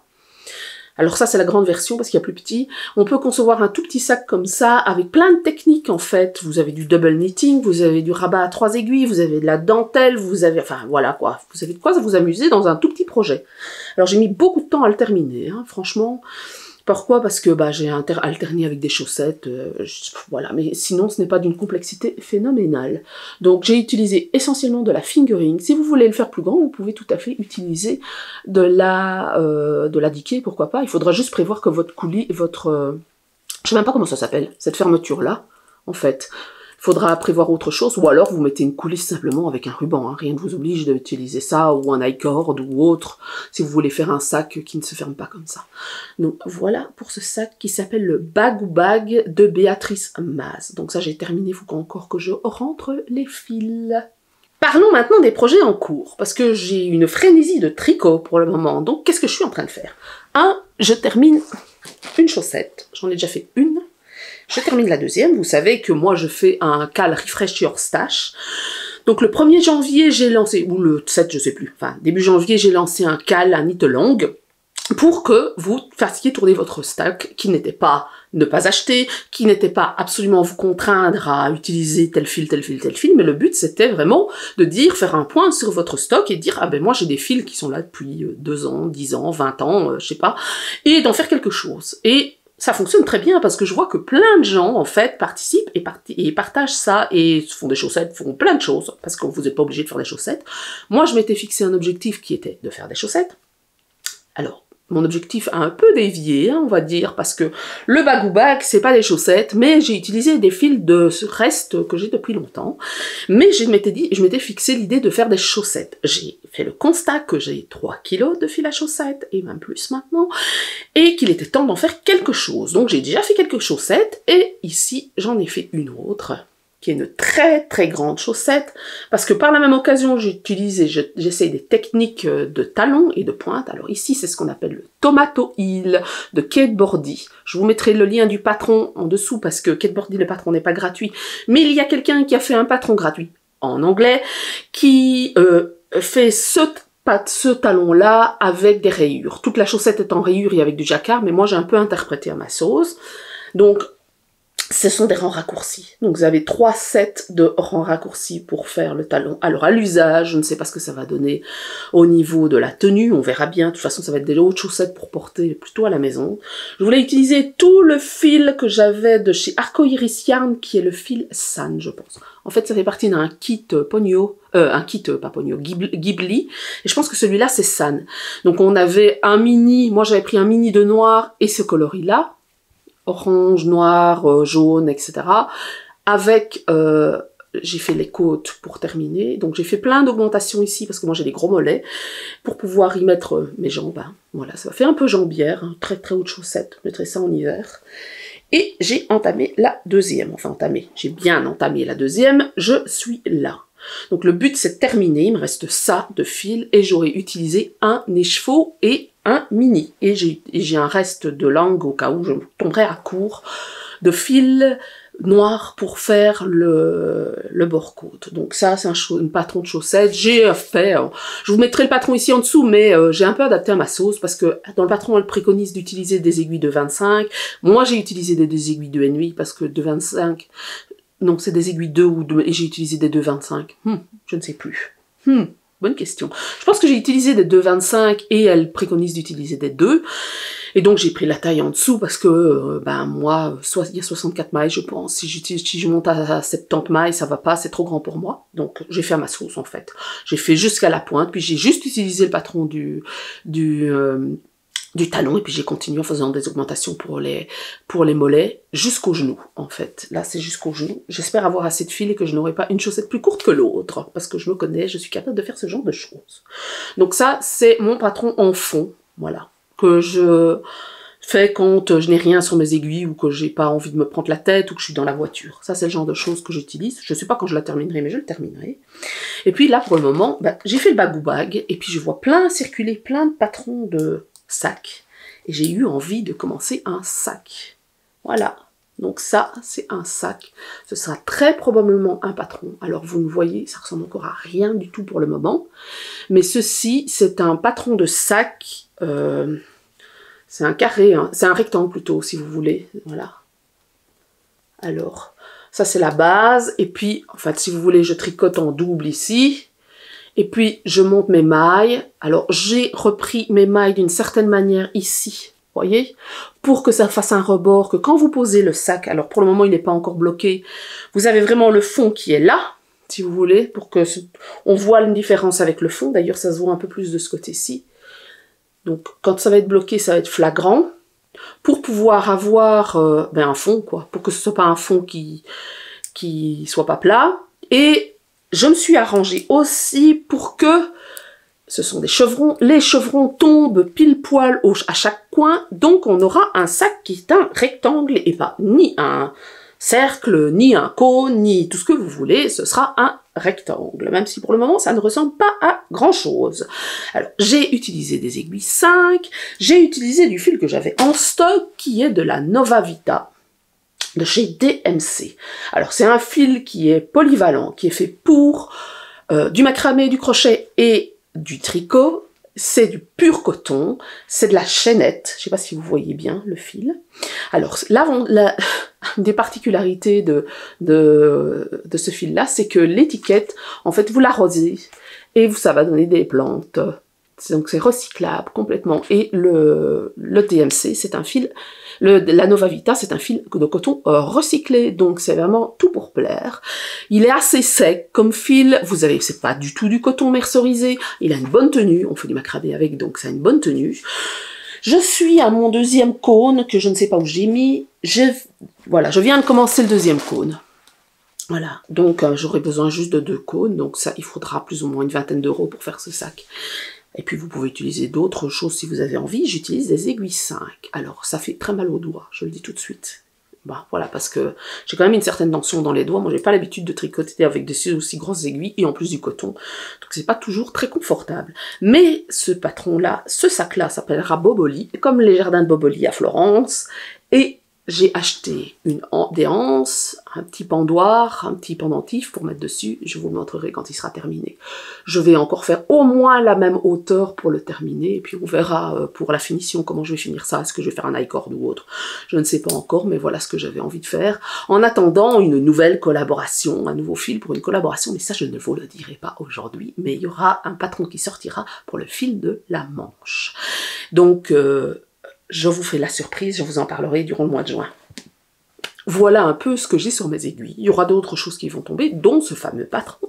Alors ça, c'est la grande version, parce qu'il y a plus petit. On peut concevoir un tout petit sac comme ça, avec plein de techniques, en fait. Vous avez du double knitting, vous avez du rabat à trois aiguilles, vous avez de la dentelle, vous avez... Enfin, voilà, quoi. Vous avez de quoi vous amuser dans un tout petit projet. Alors, j'ai mis beaucoup de temps à le terminer, hein, franchement. Pourquoi? Parce que bah, j'ai alterné avec des chaussettes, euh, je, voilà, mais sinon ce n'est pas d'une complexité phénoménale. Donc j'ai utilisé essentiellement de la fingering. Si vous voulez le faire plus grand, vous pouvez tout à fait utiliser de la, euh, de la diquée, pourquoi pas. Il faudra juste prévoir que votre coulis, votre... Euh, je sais même pas comment ça s'appelle, cette fermeture-là, en fait. Il faudra prévoir autre chose, ou alors vous mettez une coulisse simplement avec un ruban, hein. Rien ne vous oblige d'utiliser ça, ou un i-cord, ou autre, si vous voulez faire un sac qui ne se ferme pas comme ça. Donc voilà pour ce sac qui s'appelle le Bag ou Bag de Béatrice Maz. Donc ça j'ai terminé, il faut encore que je rentre les fils. Parlons maintenant des projets en cours, parce que j'ai une frénésie de tricot pour le moment, donc qu'est-ce que je suis en train de faire? Un, je termine une chaussette, j'en ai déjà fait une. Je termine la deuxième, vous savez que moi je fais un cal Refresh Your Stash. Donc le premier janvier j'ai lancé, ou le sept je sais plus, enfin début janvier j'ai lancé un cal à knit longue pour que vous fassiez tourner votre stock qui n'était pas ne pas acheter, qui n'était pas absolument vous contraindre à utiliser tel fil, tel fil, tel fil, mais le but c'était vraiment de dire, faire un point sur votre stock et dire ah ben moi j'ai des fils qui sont là depuis deux ans, dix ans, vingt ans, euh, je sais pas, et d'en faire quelque chose. Et ça fonctionne très bien parce que je vois que plein de gens, en fait, participent et, part et partagent ça et font des chaussettes, font plein de choses parce que vous n'êtes pas obligé de faire des chaussettes. Moi, je m'étais fixé un objectif qui était de faire des chaussettes. Alors, mon objectif a un peu dévié, hein, on va dire, parce que le bag ou bag, c'est pas des chaussettes, mais j'ai utilisé des fils de reste que j'ai depuis longtemps. Mais je m'étais dit, je m'étais fixé l'idée de faire des chaussettes. J'ai fait le constat que j'ai trois kilos de fil à chaussettes, et même plus maintenant, et qu'il était temps d'en faire quelque chose. Donc j'ai déjà fait quelques chaussettes, et ici, j'en ai fait une autre, qui est une très très grande chaussette, parce que par la même occasion, j'utilise et j'essaye des techniques de talons et de pointe. Alors ici, c'est ce qu'on appelle le Tomato Heel de Kate Bordy. Je vous mettrai le lien du patron en dessous, parce que Kate Bordy, le patron n'est pas gratuit, mais il y a quelqu'un qui a fait un patron gratuit en anglais, qui euh, fait ce ce talon-là avec des rayures. Toute la chaussette est en rayures et avec du jacquard, mais moi j'ai un peu interprété à ma sauce. Donc, ce sont des rangs raccourcis. Donc vous avez trois sets de rangs raccourcis pour faire le talon. Alors à l'usage, je ne sais pas ce que ça va donner au niveau de la tenue, on verra bien. De toute façon, ça va être des hautes chaussettes pour porter plutôt à la maison. Je voulais utiliser tout le fil que j'avais de chez Arcoiris Yarn, qui est le fil San, je pense. En fait, ça fait partie d'un kit Pogno, euh, un kit, pas Pogno, Ghibli, et je pense que celui-là, c'est San. Donc on avait un mini, moi j'avais pris un mini de noir et ce coloris-là, orange, noir, euh, jaune, et cetera. Avec, euh, j'ai fait les côtes pour terminer, donc j'ai fait plein d'augmentations ici, parce que moi j'ai des gros mollets, pour pouvoir y mettre euh, mes jambes. Hein. Voilà, ça va faire un peu jambière, hein, très très haute chaussette, je mettrai ça en hiver. Et j'ai entamé la deuxième, enfin entamé, j'ai bien entamé la deuxième, je suis là. Donc le but c'est de terminer, il me reste ça de fil, et j'aurai utilisé un écheveau et un mini. Et j'ai un reste de langue au cas où je tomberais à court de fil noir pour faire le, le bord-côte. Donc ça, c'est un, un patron de chaussettes. J'ai fait, euh, je vous mettrai le patron ici en dessous, mais euh, j'ai un peu adapté à ma sauce parce que dans le patron, elle préconise d'utiliser des aiguilles de vingt-cinq. Moi, j'ai utilisé des, des aiguilles de N huit parce que de vingt-cinq, non, c'est des aiguilles deux ou deux, et j'ai utilisé des deux vingt-cinq. Hmm, je ne sais plus. Hmm. Bonne question. Je pense que j'ai utilisé des deux vingt-cinq et elle préconise d'utiliser des deux. Et donc j'ai pris la taille en dessous parce que euh, ben moi, soit il y a soixante-quatre mailles je pense. Si, si je monte à soixante-dix mailles, ça va pas, c'est trop grand pour moi. Donc j'ai fait à ma sauce en fait. J'ai fait jusqu'à la pointe, puis j'ai juste utilisé le patron du du euh, du talon, et puis j'ai continué en faisant des augmentations pour les, pour les mollets, jusqu'au genou, en fait. Là, c'est jusqu'au genou. J'espère avoir assez de fil et que je n'aurai pas une chaussette plus courte que l'autre, parce que je me connais, je suis capable de faire ce genre de choses. Donc ça, c'est mon patron en fond, voilà, que je fais quand je n'ai rien sur mes aiguilles, ou que j'ai pas envie de me prendre la tête, ou que je suis dans la voiture. Ça, c'est le genre de choses que j'utilise. Je sais pas quand je la terminerai, mais je le terminerai. Et puis là, pour le moment, bah, j'ai fait le bagou bag, et puis je vois plein circuler, plein de patrons de sac, et j'ai eu envie de commencer un sac. Voilà, donc ça c'est un sac, ce sera très probablement un patron. Alors vous me voyez, ça ressemble encore à rien du tout pour le moment, mais ceci c'est un patron de sac, euh, c'est un carré, hein. C'est un rectangle plutôt si vous voulez, voilà. Alors ça c'est la base, et puis en fait si vous voulez je tricote en double ici. Et puis, je monte mes mailles. Alors, j'ai repris mes mailles d'une certaine manière ici, vous voyez, pour que ça fasse un rebord, que quand vous posez le sac, alors pour le moment, il n'est pas encore bloqué, vous avez vraiment le fond qui est là, si vous voulez, pour que ce... on voit une différence avec le fond. D'ailleurs, ça se voit un peu plus de ce côté-ci. Donc, quand ça va être bloqué, ça va être flagrant, pour pouvoir avoir euh, ben, un fond, quoi, pour que ce soit pas un fond qui, qui soit pas plat. Et je me suis arrangée aussi pour que, ce sont des chevrons, les chevrons tombent pile poil au, à chaque coin, donc on aura un sac qui est un rectangle et pas ni un cercle, ni un cône, ni tout ce que vous voulez, ce sera un rectangle, même si pour le moment ça ne ressemble pas à grand chose. Alors j'ai utilisé des aiguilles cinq, j'ai utilisé du fil que j'avais en stock qui est de la Nova Vita de chez D M C. Alors c'est un fil qui est polyvalent, qui est fait pour euh, du macramé, du crochet et du tricot. C'est du pur coton, c'est de la chaînette, je ne sais pas si vous voyez bien le fil. Alors là, on, la, une des particularités de, de, de ce fil-là, c'est que l'étiquette, en fait, vous l'arrosez et ça va donner des plantes. Donc c'est recyclable complètement. Et le, le D M C, c'est un fil, le, la Nova Vita, c'est un fil de coton euh, recyclé. Donc c'est vraiment tout pour plaire. Il est assez sec comme fil. Vous avez, c'est pas du tout du coton mercerisé. Il a une bonne tenue. On fait du macramé avec, donc ça a une bonne tenue. Je suis à mon deuxième cône que je ne sais pas où j'ai mis. Je, voilà, je viens de commencer le deuxième cône. Voilà, donc euh, j'aurai besoin juste de deux cônes. Donc ça, il faudra plus ou moins une vingtaine d'euros pour faire ce sac. Et puis vous pouvez utiliser d'autres choses si vous avez envie. J'utilise des aiguilles cinq. Alors ça fait très mal aux doigts, je le dis tout de suite. Bah, voilà, parce que j'ai quand même une certaine tension dans les doigts. Moi j'ai pas l'habitude de tricoter avec des aussi grosses aiguilles et en plus du coton. Donc c'est pas toujours très confortable. Mais ce patron-là, ce sac-là s'appellera Boboli, comme les jardins de Boboli à Florence. Et j'ai acheté une, des anses, un petit pendoir, un petit pendentif pour mettre dessus. Je vous le montrerai quand il sera terminé. Je vais encore faire au moins la même hauteur pour le terminer. Et puis on verra pour la finition comment je vais finir ça. Est-ce que je vais faire un I-cord ou autre? Je ne sais pas encore, mais voilà ce que j'avais envie de faire. En attendant une nouvelle collaboration, un nouveau fil pour une collaboration. Mais ça, je ne vous le dirai pas aujourd'hui. Mais il y aura un patron qui sortira pour le fil de la Manche. Donc... Euh, je vous fais la surprise, je vous en parlerai durant le mois de juin. Voilà un peu ce que j'ai sur mes aiguilles. Il y aura d'autres choses qui vont tomber, dont ce fameux patron.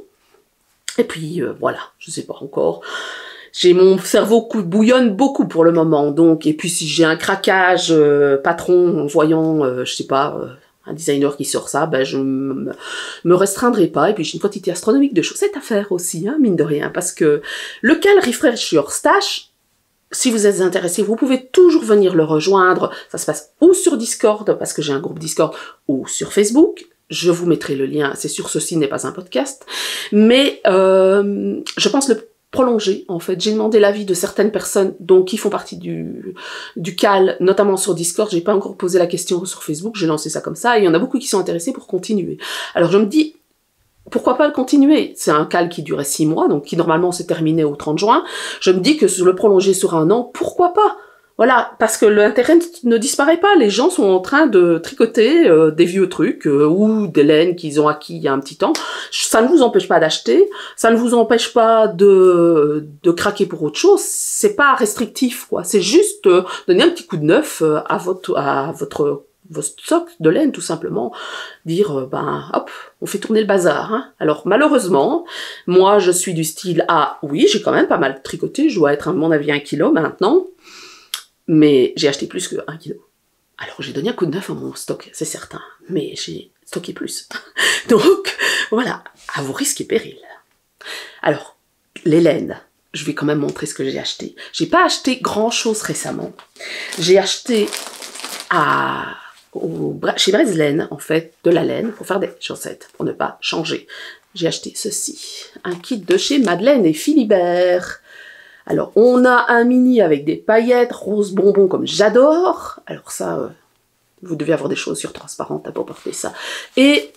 Et puis, euh, voilà, je ne sais pas encore. J'ai mon cerveau qui bouillonne beaucoup pour le moment. Donc, et puis si j'ai un craquage euh, patron en voyant, euh, je sais pas, euh, un designer qui sort ça, ben je me, me restreindrai pas. Et puis j'ai une quantité astronomique de chaussettes à faire aussi, hein, mine de rien. Parce que le Cal Refresh Your Stash, si vous êtes intéressé, vous pouvez toujours venir le rejoindre. Ça se passe ou sur Discord, parce que j'ai un groupe Discord, ou sur Facebook. Je vous mettrai le lien, c'est sûr, ceci n'est pas un podcast. Mais euh, je pense le prolonger, en fait. J'ai demandé l'avis de certaines personnes donc, qui font partie du, du Cal, notamment sur Discord. J'ai pas encore posé la question sur Facebook, j'ai lancé ça comme ça. Et il y en a beaucoup qui sont intéressés pour continuer. Alors je me dis... pourquoi pas le continuer? C'est un cal qui durait six mois, donc qui normalement s'est terminé au trente juin. Je me dis que sur le prolonger sur un an, pourquoi pas? Voilà, parce que l'intérêt ne disparaît pas. Les gens sont en train de tricoter euh, des vieux trucs euh, ou des laines qu'ils ont acquis il y a un petit temps. Ça ne vous empêche pas d'acheter, ça ne vous empêche pas de, de craquer pour autre chose. C'est pas restrictif, quoi. C'est juste euh, donner un petit coup de neuf euh, à votre à votre votre stock de laine, tout simplement, dire, euh, ben, hop, on fait tourner le bazar. Hein. Alors, malheureusement, moi, je suis du style, ah, oui, j'ai quand même pas mal tricoté, je dois être, à mon avis, un kilo maintenant. Mais j'ai acheté plus que un kilo. Alors j'ai donné un coup de neuf à mon stock, c'est certain, mais j'ai stocké plus. Donc voilà, à vos risques et périls. Alors, les laines, je vais quand même montrer ce que j'ai acheté. J'ai pas acheté grand chose récemment. J'ai acheté à, au, chez Breslène, en fait, de la laine pour faire des chaussettes, pour ne pas changer. J'ai acheté ceci, un kit de chez Madeleine et Philibert. Alors, on a un mini avec des paillettes, rose bonbon comme j'adore. Alors ça, euh, vous devez avoir des chaussures transparentes pour porter ça. Et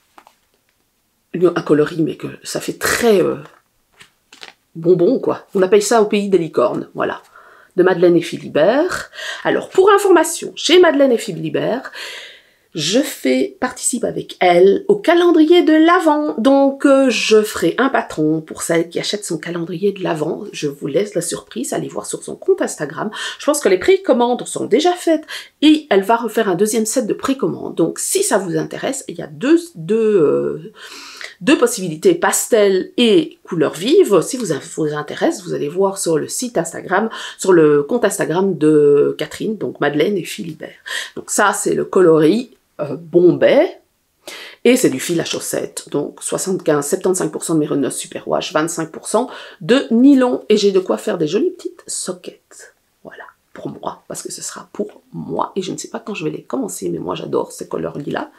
un coloris, mais que ça fait très euh, bonbon, quoi. On appelle ça au pays des licornes, voilà. De Madeleine et Philibert. Alors, pour information, chez Madeleine et Philibert, je fais, participe avec elle au calendrier de l'Avent. Donc, euh, je ferai un patron pour celle qui achète son calendrier de l'Avent. Je vous laisse la surprise, allez voir sur son compte Instagram. Je pense que les précommandes sont déjà faites et elle va refaire un deuxième set de précommandes. Donc, si ça vous intéresse, il y a deux, deux, euh, deux possibilités, pastel et couleur vive. Si vous vous intéresse, vous allez voir sur le site Instagram, sur le compte Instagram de Catherine, donc Madeleine et Philibert. Donc ça, c'est le coloris Euh, Bombay, et c'est du fil à chaussettes, donc soixante-quinze à soixante-quinze pour cent de mérinos superwash, vingt-cinq pour cent de nylon, et j'ai de quoi faire des jolies petites soquettes, voilà, pour moi, parce que ce sera pour moi, et je ne sais pas quand je vais les commencer, mais moi j'adore ces couleurs là,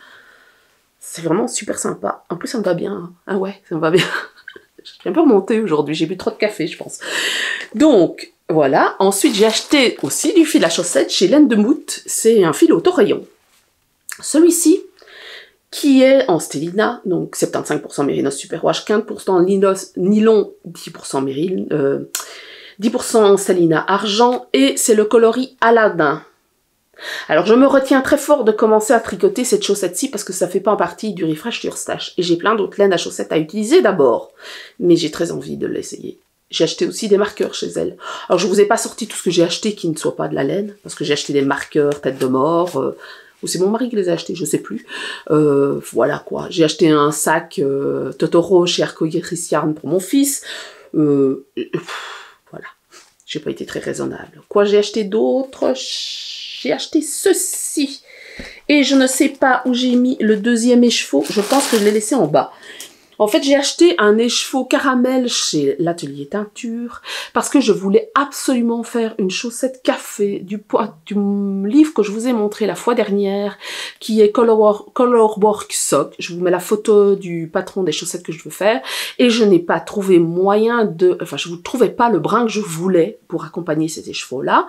c'est vraiment super sympa, en plus ça me va bien, hein. Ah ouais, ça me va bien, je suis un peu remontée aujourd'hui, j'ai bu trop de café je pense, donc voilà, ensuite j'ai acheté aussi du fil à chaussettes chez Laine de Mout, c'est un fil auto-rayon. Celui-ci, qui est en stélina, donc soixante-quinze pour cent mérinos superwash, quinze pour cent nylon, dix pour cent méril, euh, dix pour cent stélina argent, et c'est le coloris Aladdin. Alors je me retiens très fort de commencer à tricoter cette chaussette-ci parce que ça fait pas partie du refresh sur stash, et j'ai plein d'autres laines à chaussettes à utiliser d'abord, mais j'ai très envie de l'essayer. J'ai acheté aussi des marqueurs chez elle. Alors je vous ai pas sorti tout ce que j'ai acheté qui ne soit pas de la laine, parce que j'ai acheté des marqueurs tête de mort, euh, ou c'est mon mari qui les a achetés, je sais plus. Euh, voilà quoi. J'ai acheté un sac euh, Totoro chez Arcoiris Yarn pour mon fils. Euh, pff, voilà. J'ai pas été très raisonnable. Quoi j'ai acheté d'autre? J'ai acheté ceci. Et je ne sais pas où j'ai mis le deuxième écheveau. Je pense que je l'ai laissé en bas. En fait, j'ai acheté un écheveau caramel chez l'atelier teinture parce que je voulais absolument faire une chaussette café du, du livre que je vous ai montré la fois dernière, qui est Color, Color Work Sock. Je vous mets la photo du patron des chaussettes que je veux faire et je n'ai pas trouvé moyen de... Enfin, je ne trouvais pas le brin que je voulais pour accompagner ces écheveaux-là.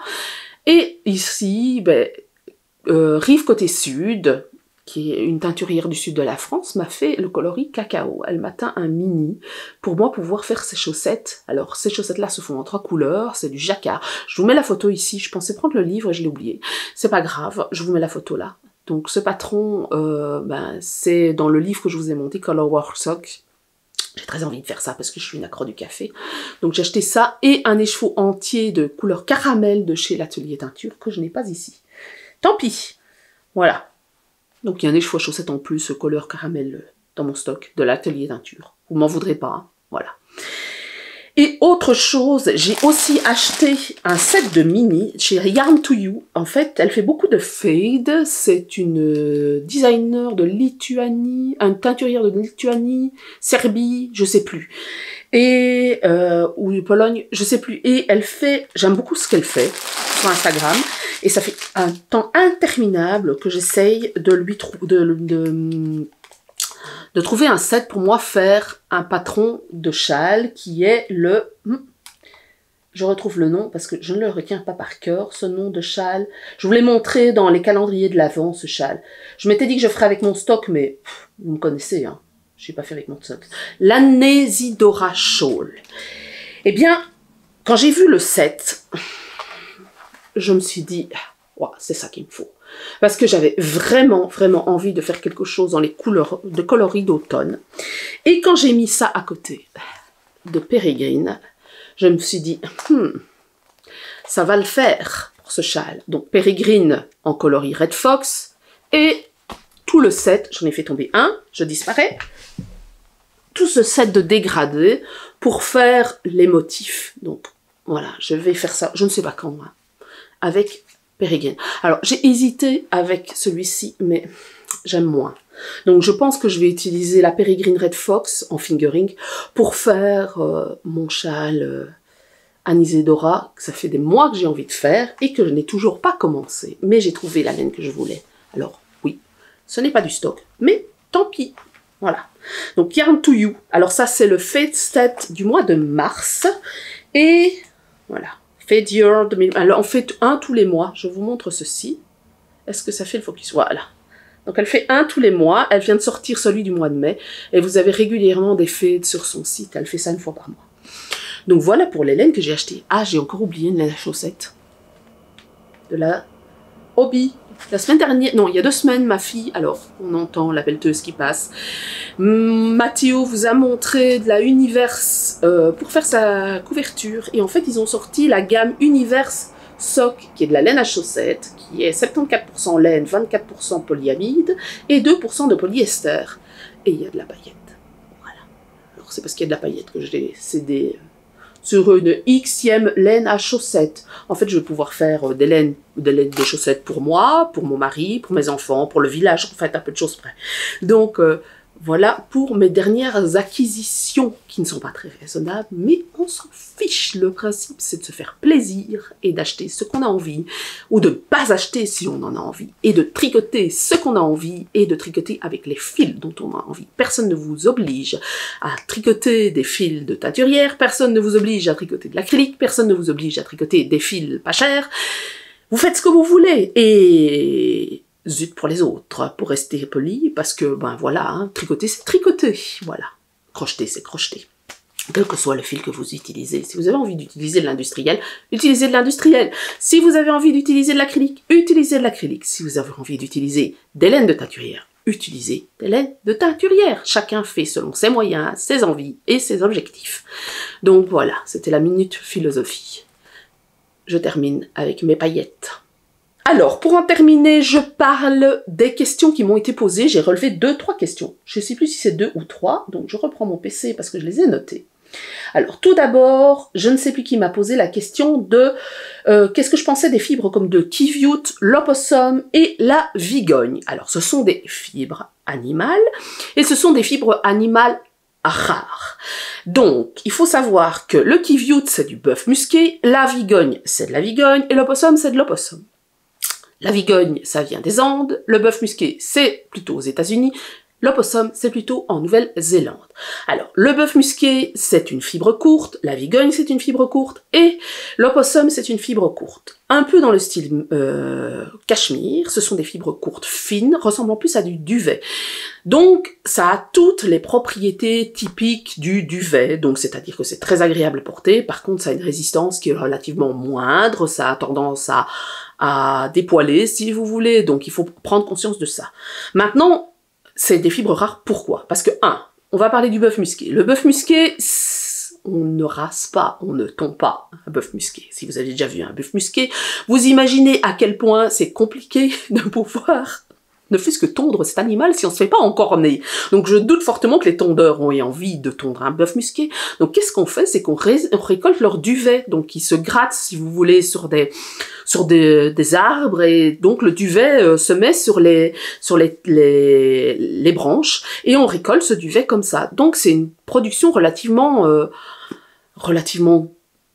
Et ici, ben, euh, Rive côté sud, qui est une teinturière du sud de la France, m'a fait le coloris cacao. Elle m'a teint un mini pour moi pouvoir faire ces chaussettes. Alors, ces chaussettes-là se font en trois couleurs, c'est du jacquard. Je vous mets la photo ici, je pensais prendre le livre et je l'ai oublié. C'est pas grave, je vous mets la photo là. Donc, ce patron, euh, ben, c'est dans le livre que je vous ai monté, Color Work Sock. J'ai très envie de faire ça parce que je suis une accro du café. Donc, j'ai acheté ça et un écheveau entier de couleur caramel de chez l'atelier teinture que je n'ai pas ici. Tant pis. Voilà. Donc il y a un écheveau à chaussettes en plus, couleur caramel dans mon stock de l'atelier teinture. Vous m'en voudrez pas, hein, voilà. Et autre chose, j'ai aussi acheté un set de mini chez Yarn to You. En fait, elle fait beaucoup de fade. C'est une designer de Lituanie, une teinturière de Lituanie, Serbie, je sais plus. Et euh, ou de Pologne, je sais plus. Et elle fait, j'aime beaucoup ce qu'elle fait sur Instagram. Et ça fait un temps interminable que j'essaye de lui trouver, de, de, de trouver un set pour moi faire un patron de châle qui est le... Je retrouve le nom parce que je ne le retiens pas par cœur, ce nom de châle. Je vous l'ai montré dans les calendriers de l'Avent, ce châle. Je m'étais dit que je ferais avec mon stock, mais pff, vous me connaissez, hein. Je n'ai pas fait avec mon stock. L'Anesidora Shawl. Eh bien, quand j'ai vu le set... je me suis dit, wow, c'est ça qu'il me faut. Parce que j'avais vraiment, vraiment envie de faire quelque chose dans les couleurs de coloris d'automne. Et quand j'ai mis ça à côté de Pérégrine, je me suis dit, hmm, ça va le faire pour ce châle. Donc Pérégrine en coloris Red Fox et tout le set, j'en ai fait tomber un, je disparais, tout ce set de dégradés pour faire les motifs. Donc voilà, je vais faire ça, je ne sais pas quand, hein. avec Peregrine. Alors, j'ai hésité avec celui-ci, mais j'aime moins. Donc, je pense que je vais utiliser la Peregrine Red Fox en fingering pour faire euh, mon châle euh, Anisidora, que ça fait des mois que j'ai envie de faire et que je n'ai toujours pas commencé. Mais j'ai trouvé la laine que je voulais. Alors, oui, ce n'est pas du stock, mais tant pis. Voilà. Donc, Yarn to You. Alors, ça, c'est le Fade Set du mois de mars. Et voilà. Fade Year deux mille... Alors, on fait un tous les mois. Je vous montre ceci. Est-ce que ça fait le focus? Voilà. Donc, elle fait un tous les mois. Elle vient de sortir celui du mois de mai. Et vous avez régulièrement des fades sur son site. Elle fait ça une fois par mois. Donc, voilà pour les laines que j'ai achetées. Ah, j'ai encore oublié une laine à chaussettes. De la Hobby. La semaine dernière, non, il y a deux semaines, ma fille, alors, on entend la pelleteuse qui passe. Mathéo vous a montré de la Universe euh, pour faire sa couverture. Et en fait, ils ont sorti la gamme Universe Sock, qui est de la laine à chaussettes, qui est soixante-quatorze pour cent laine, vingt-quatre pour cent polyamide et deux pour cent de polyester. Et il y a de la paillette. Voilà. Alors, c'est parce qu'il y a de la paillette que je l'ai cédé sur une Xème laine à chaussettes. En fait, je vais pouvoir faire des laines, des laines, des chaussettes pour moi, pour mon mari, pour mes enfants, pour le village, en fait, un peu de choses près. Donc, euh, voilà pour mes dernières acquisitions qui ne sont pas très raisonnables, mais on s'en fiche. Le principe, c'est de se faire plaisir et d'acheter ce qu'on a envie, ou de ne pas acheter si on en a envie, et de tricoter ce qu'on a envie, et de tricoter avec les fils dont on a envie. Personne ne vous oblige à tricoter des fils de teinturière, personne ne vous oblige à tricoter de l'acrylique, personne ne vous oblige à tricoter des fils pas chers. Vous faites ce que vous voulez, et zut pour les autres, pour rester poli, parce que, ben voilà, hein, tricoter, c'est tricoter, voilà. Crocheter, c'est crocheter. Quel que soit le fil que vous utilisez. Si vous avez envie d'utiliser de l'industriel, utilisez de l'industriel. Si vous avez envie d'utiliser de l'acrylique, utilisez de l'acrylique. Si vous avez envie d'utiliser des laines de teinturière, utilisez des laines de teinturière. Chacun fait selon ses moyens, ses envies et ses objectifs. Donc voilà, c'était la minute philosophie. Je termine avec mes paillettes. Alors, pour en terminer, je parle des questions qui m'ont été posées. J'ai relevé deux, trois questions. Je ne sais plus si c'est deux ou trois, donc je reprends mon P C parce que je les ai notées. Alors, tout d'abord, je ne sais plus qui m'a posé la question de euh, qu'est-ce que je pensais des fibres comme de Kiviut, l'opossum et la vigogne. Alors, ce sont des fibres animales et ce sont des fibres animales rares. Donc, il faut savoir que le Kiviut, c'est du bœuf musqué, la vigogne, c'est de la vigogne et l'opossum, c'est de l'opossum. La vigogne, ça vient des Andes, le bœuf musqué, c'est plutôt aux États-Unis, l'opossum, c'est plutôt en Nouvelle-Zélande. Alors, le bœuf musqué, c'est une fibre courte, la vigogne, c'est une fibre courte, et l'opossum, c'est une fibre courte. Un peu dans le style euh, cachemire, ce sont des fibres courtes fines, ressemblant plus à du duvet. Donc, ça a toutes les propriétés typiques du duvet, donc c'est-à-dire que c'est très agréable à porter, par contre, ça a une résistance qui est relativement moindre, ça a tendance à à dépoiler, si vous voulez, donc il faut prendre conscience de ça. Maintenant, c'est des fibres rares, pourquoi? Parce que, un, on va parler du bœuf musqué. Le bœuf musqué, on ne rase pas, on ne tombe pas un bœuf musqué. Si vous avez déjà vu un bœuf musqué, vous imaginez à quel point c'est compliqué de pouvoir ne fût-ce que tondre cet animal si on ne se fait pas encorner. Donc je doute fortement que les tondeurs ont eu envie de tondre un bœuf musqué. Donc qu'est-ce qu'on fait? C'est qu'on ré récolte leur duvet, donc ils se grattent, si vous voulez, sur des sur des, des arbres, et donc le duvet euh, se met sur les sur les, les les branches, et on récolte ce duvet comme ça. Donc c'est une production relativement euh, relativement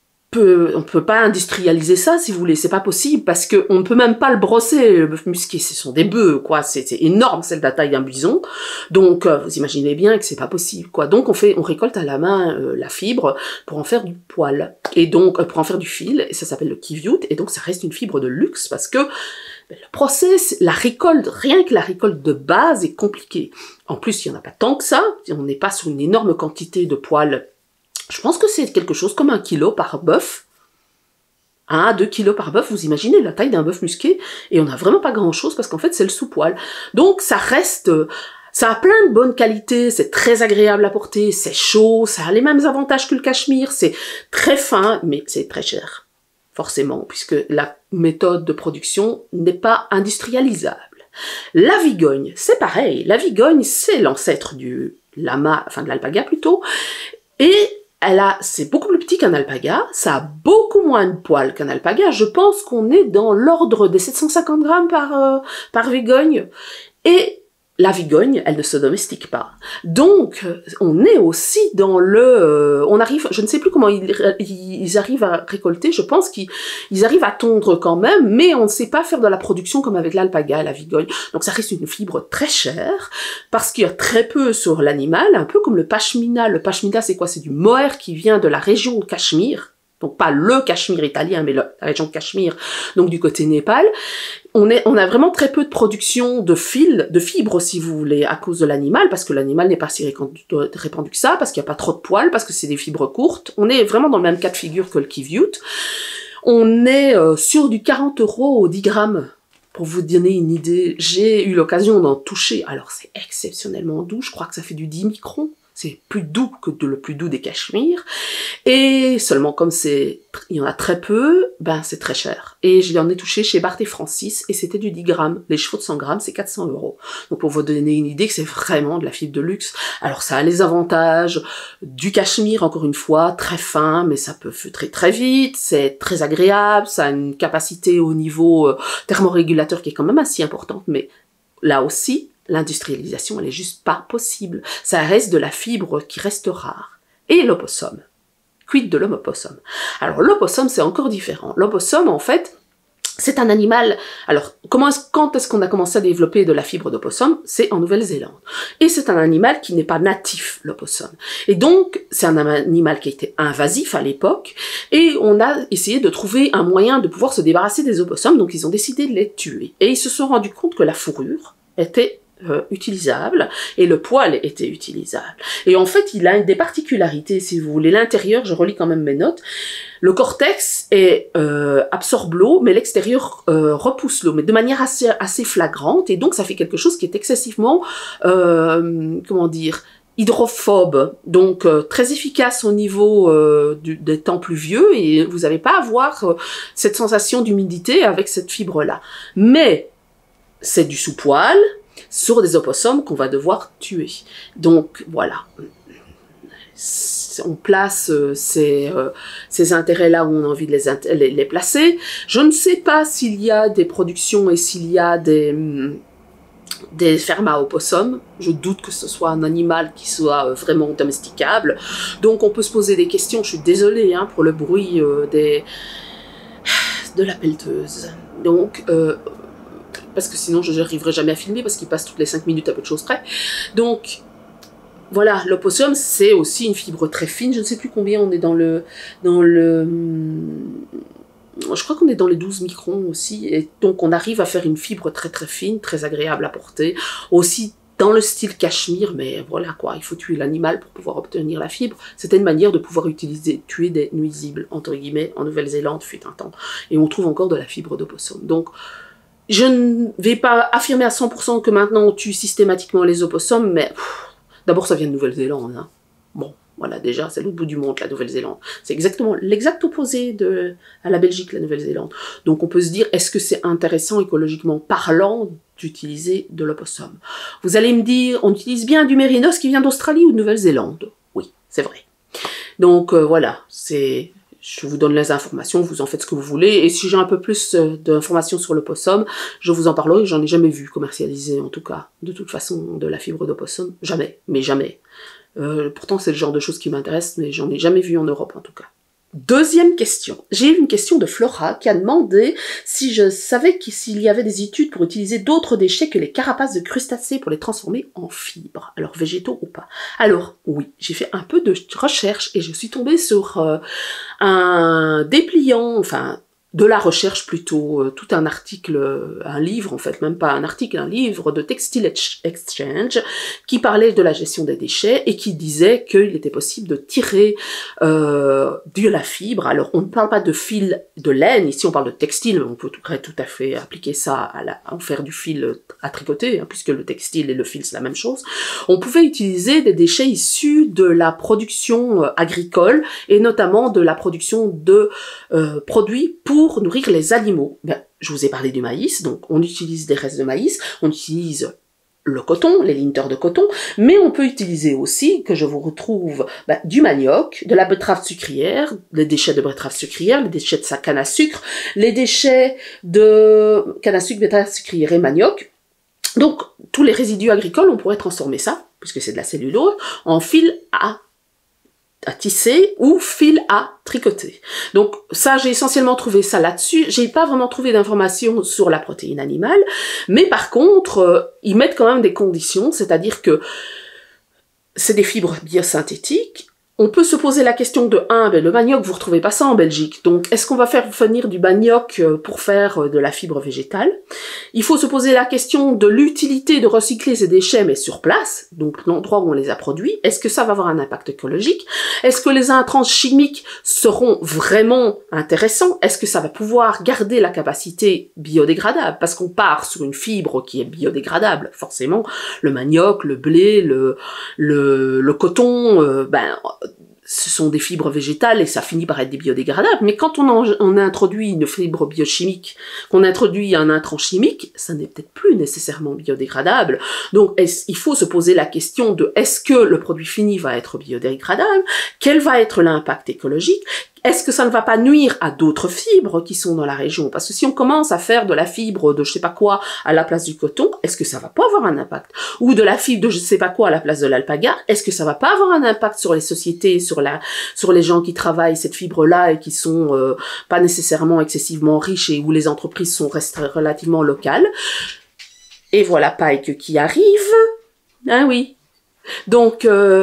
Peu, on peut pas industrialiser ça, si vous voulez, c'est pas possible, parce que on ne peut même pas le brosser, le bœuf musqué, ce sont des bœufs, quoi, c'est énorme, c'est de la taille d'un bison, donc euh, vous imaginez bien que c'est pas possible, quoi. Donc on fait, on récolte à la main euh, la fibre pour en faire du poil, et donc euh, pour en faire du fil, et ça s'appelle le Kiviut, et donc ça reste une fibre de luxe, parce que ben, le process, la récolte, rien que la récolte de base est compliquée. En plus, il y en a pas tant que ça, on n'est pas sur une énorme quantité de poils. Je pense que c'est quelque chose comme un kilo par bœuf. Un à deux kilos par bœuf, vous imaginez la taille d'un bœuf musqué, et on n'a vraiment pas grand chose parce qu'en fait c'est le sous-poil. Donc ça reste, ça a plein de bonnes qualités, c'est très agréable à porter, c'est chaud, ça a les mêmes avantages que le cachemire, c'est très fin, mais c'est très cher. Forcément, puisque la méthode de production n'est pas industrialisable. La vigogne, c'est pareil, la vigogne c'est l'ancêtre du lama, enfin de l'alpaga plutôt, et Elle a, c'est beaucoup plus petit qu'un alpaga, ça a beaucoup moins de poils qu'un alpaga. Je pense qu'on est dans l'ordre des sept cent cinquante grammes par, euh, par vigogne. Et la vigogne, elle ne se domestique pas. Donc, on est aussi dans le... Euh, on arrive, je ne sais plus comment ils, ils arrivent à récolter, je pense qu'ils ils arrivent à tondre quand même, mais on ne sait pas faire de la production comme avec l'alpaga et la vigogne. Donc ça reste une fibre très chère, parce qu'il y a très peu sur l'animal, un peu comme le pashmina. Le pashmina, c'est quoi? C'est du mohair qui vient de la région de Cachemire. Donc pas le Cachemire italien, mais la région de Cachemire, donc du côté Népal. On, est, on a vraiment très peu de production de fils, de fibres, si vous voulez, à cause de l'animal, parce que l'animal n'est pas si répandu, répandu que ça, parce qu'il n'y a pas trop de poils, parce que c'est des fibres courtes. On est vraiment dans le même cas de figure que le kiviut. On est euh, sur du quarante euros au dix grammes. Pour vous donner une idée, j'ai eu l'occasion d'en toucher. Alors c'est exceptionnellement doux, je crois que ça fait du dix microns. C'est plus doux que de, le plus doux des cachemires. Et seulement comme c'est, il y en a très peu, ben c'est très cher. Et je l'en ai touché chez Barth et Francis, et c'était du dix grammes. Les chevaux de cent grammes, c'est quatre cents euros. Donc pour vous donner une idée que c'est vraiment de la fibre de luxe. Alors ça a les avantages du cachemire, encore une fois, très fin, mais ça peut feutrer très vite, c'est très agréable, ça a une capacité au niveau euh, thermorégulateur qui est quand même assez importante, mais là aussi, l'industrialisation, elle est juste pas possible. Ça reste de la fibre qui reste rare. Et l'opossum. Quid de l'homme opossum? Alors l'opossum, c'est encore différent. L'opossum, en fait, c'est un animal... Alors, comment est-ce, quand est-ce qu'on a commencé à développer de la fibre d'opossum? C'est en Nouvelle-Zélande. Et c'est un animal qui n'est pas natif, l'opossum. Et donc, c'est un animal qui a été invasif à l'époque, et on a essayé de trouver un moyen de pouvoir se débarrasser des opossums, donc ils ont décidé de les tuer. Et ils se sont rendus compte que la fourrure était Euh, utilisable, et le poil était utilisable. Et en fait, il a des particularités, si vous voulez. L'intérieur, je relis quand même mes notes, le cortex est, euh, absorbe l'eau, mais l'extérieur euh, repousse l'eau, mais de manière assez, assez flagrante, et donc ça fait quelque chose qui est excessivement, euh, comment dire, hydrophobe, donc euh, très efficace au niveau euh, du, des temps pluvieux, et vous n'allez pas avoir euh, cette sensation d'humidité avec cette fibre-là. Mais c'est du sous-poil, sur des opossums qu'on va devoir tuer. Donc voilà, on place euh, ces, euh, ces intérêts-là où on a envie de les, les, les placer. Je ne sais pas s'il y a des productions et s'il y a des, des fermes à opossums. Je doute que ce soit un animal qui soit vraiment domesticable. Donc on peut se poser des questions. Je suis désolée hein, pour le bruit euh, des, de la pelleteuse. Donc... Euh, parce que sinon je n'arriverai jamais à filmer, parce qu'il passe toutes les cinq minutes à peu de choses près. Donc, voilà, l'opossum, c'est aussi une fibre très fine, je ne sais plus combien on est dans le... dans le je crois qu'on est dans les douze microns aussi, et donc on arrive à faire une fibre très très fine, très agréable à porter, aussi dans le style cachemire, mais voilà quoi, il faut tuer l'animal pour pouvoir obtenir la fibre. C'était une manière de pouvoir utiliser, tuer des nuisibles, entre guillemets, en Nouvelle-Zélande, fut un temps. Et on trouve encore de la fibre d'opossum. Donc, je ne vais pas affirmer à cent pour cent que maintenant on tue systématiquement les opossums, mais d'abord ça vient de Nouvelle-Zélande. Hein. Bon, voilà, déjà, c'est l'autre bout du monde, la Nouvelle-Zélande. C'est exactement l'exact opposé de, à la Belgique, la Nouvelle-Zélande. Donc on peut se dire, est-ce que c'est intéressant écologiquement parlant d'utiliser de l'opossum? Vous allez me dire, on utilise bien du mérinos qui vient d'Australie ou de Nouvelle-Zélande? Oui, c'est vrai. Donc euh, voilà, c'est... Je vous donne les informations, vous en faites ce que vous voulez, et si j'ai un peu plus euh, d'informations sur l'opossum, je vous en parlerai, j'en ai jamais vu commercialiser en tout cas, de toute façon, de la fibre d'opossum, jamais, mais jamais. Euh, pourtant c'est le genre de choses qui m'intéressent, mais j'en ai jamais vu en Europe en tout cas. Deuxième question. J'ai eu une question de Flora qui a demandé si je savais s'il y avait des études pour utiliser d'autres déchets que les carapaces de crustacés pour les transformer en fibres, alors végétaux ou pas. Alors oui, j'ai fait un peu de recherche et je suis tombée sur euh, un dépliant, enfin de la recherche plutôt, euh, tout un article, euh, un livre en fait, même pas un article, un livre de Textile Exchange qui parlait de la gestion des déchets et qui disait qu'il était possible de tirer euh, de la fibre. Alors on ne parle pas de fil de laine, ici on parle de textile, mais on peut tout, tout à fait appliquer ça à, la, à en faire du fil à tricoter, hein, puisque le textile et le fil c'est la même chose. On pouvait utiliser des déchets issus de la production euh, agricole et notamment de la production de euh, produits pour Pour nourrir les animaux. Ben, je vous ai parlé du maïs, donc on utilise des restes de maïs, on utilise le coton, les linters de coton, mais on peut utiliser aussi, que je vous retrouve, bah, du manioc, de la betterave sucrière, les déchets de betterave sucrière, les déchets de sa canne à sucre, les déchets de canne à sucre, betterave sucrière et manioc. Donc, tous les résidus agricoles, on pourrait transformer ça, puisque c'est de la cellulose, en fil à à tisser ou fil à tricoter. Donc ça, j'ai essentiellement trouvé ça là-dessus. J'ai pas vraiment trouvé d'informations sur la protéine animale, mais par contre, euh, ils mettent quand même des conditions, c'est-à-dire que c'est des fibres biosynthétiques. On peut se poser la question de un, ben le manioc, vous retrouvez pas ça en Belgique. Donc, est-ce qu'on va faire venir du manioc pour faire de la fibre végétale? Il faut se poser la question de l'utilité de recycler ces déchets, mais sur place, donc l'endroit où on les a produits. Est-ce que ça va avoir un impact écologique? Est-ce que les intrants chimiques seront vraiment intéressants? Est-ce que ça va pouvoir garder la capacité biodégradable? Parce qu'on part sur une fibre qui est biodégradable, forcément. Le manioc, le blé, le, le, le coton, euh, ben... ce sont des fibres végétales et ça finit par être des biodégradables. Mais quand on, en, on introduit une fibre biochimique, qu'on introduit un intrant chimique, ça n'est peut-être plus nécessairement biodégradable. Donc il faut se poser la question de est-ce que le produit fini va être biodégradable? Quel va être l'impact écologique? Est-ce que ça ne va pas nuire à d'autres fibres qui sont dans la région? Parce que si on commence à faire de la fibre de je sais pas quoi à la place du coton, est-ce que ça va pas avoir un impact? Ou de la fibre de je sais pas quoi à la place de l'alpaga, est-ce que ça va pas avoir un impact sur les sociétés, sur la, sur les gens qui travaillent cette fibre-là et qui sont euh, pas nécessairement excessivement riches et où les entreprises sont restent relativement locales? Et voilà Pike qui arrive. Ah oui. Donc, euh,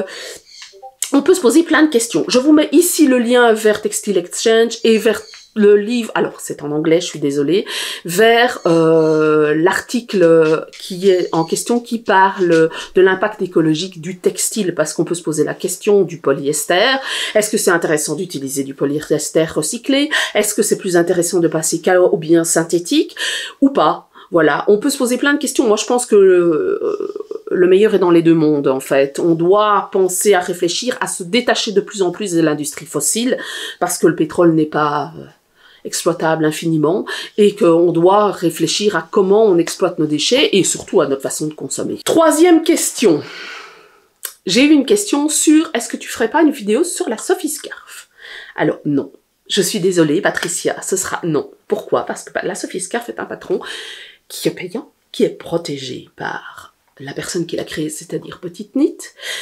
on peut se poser plein de questions. Je vous mets ici le lien vers Textile Exchange et vers le livre, alors c'est en anglais, je suis désolée, vers euh, l'article qui est en question qui parle de l'impact écologique du textile, parce qu'on peut se poser la question du polyester. Est-ce que c'est intéressant d'utiliser du polyester recyclé? Est-ce que c'est plus intéressant de passer qu'à ou bien synthétique ou pas? Voilà, on peut se poser plein de questions. Moi, je pense que euh, le meilleur est dans les deux mondes, en fait. On doit penser à réfléchir, à se détacher de plus en plus de l'industrie fossile, parce que le pétrole n'est pas euh, exploitable infiniment, et qu'on doit réfléchir à comment on exploite nos déchets, et surtout à notre façon de consommer. Troisième question. J'ai eu une question sur, est-ce que tu ferais pas une vidéo sur la Sophie Scarf? Alors, non. Je suis désolée, Patricia, ce sera non. Pourquoi? Parce que la Sophie Scarf est un patron qui est payant, qui est protégé par la personne qui l'a créé, c'est-à-dire Petite Knit.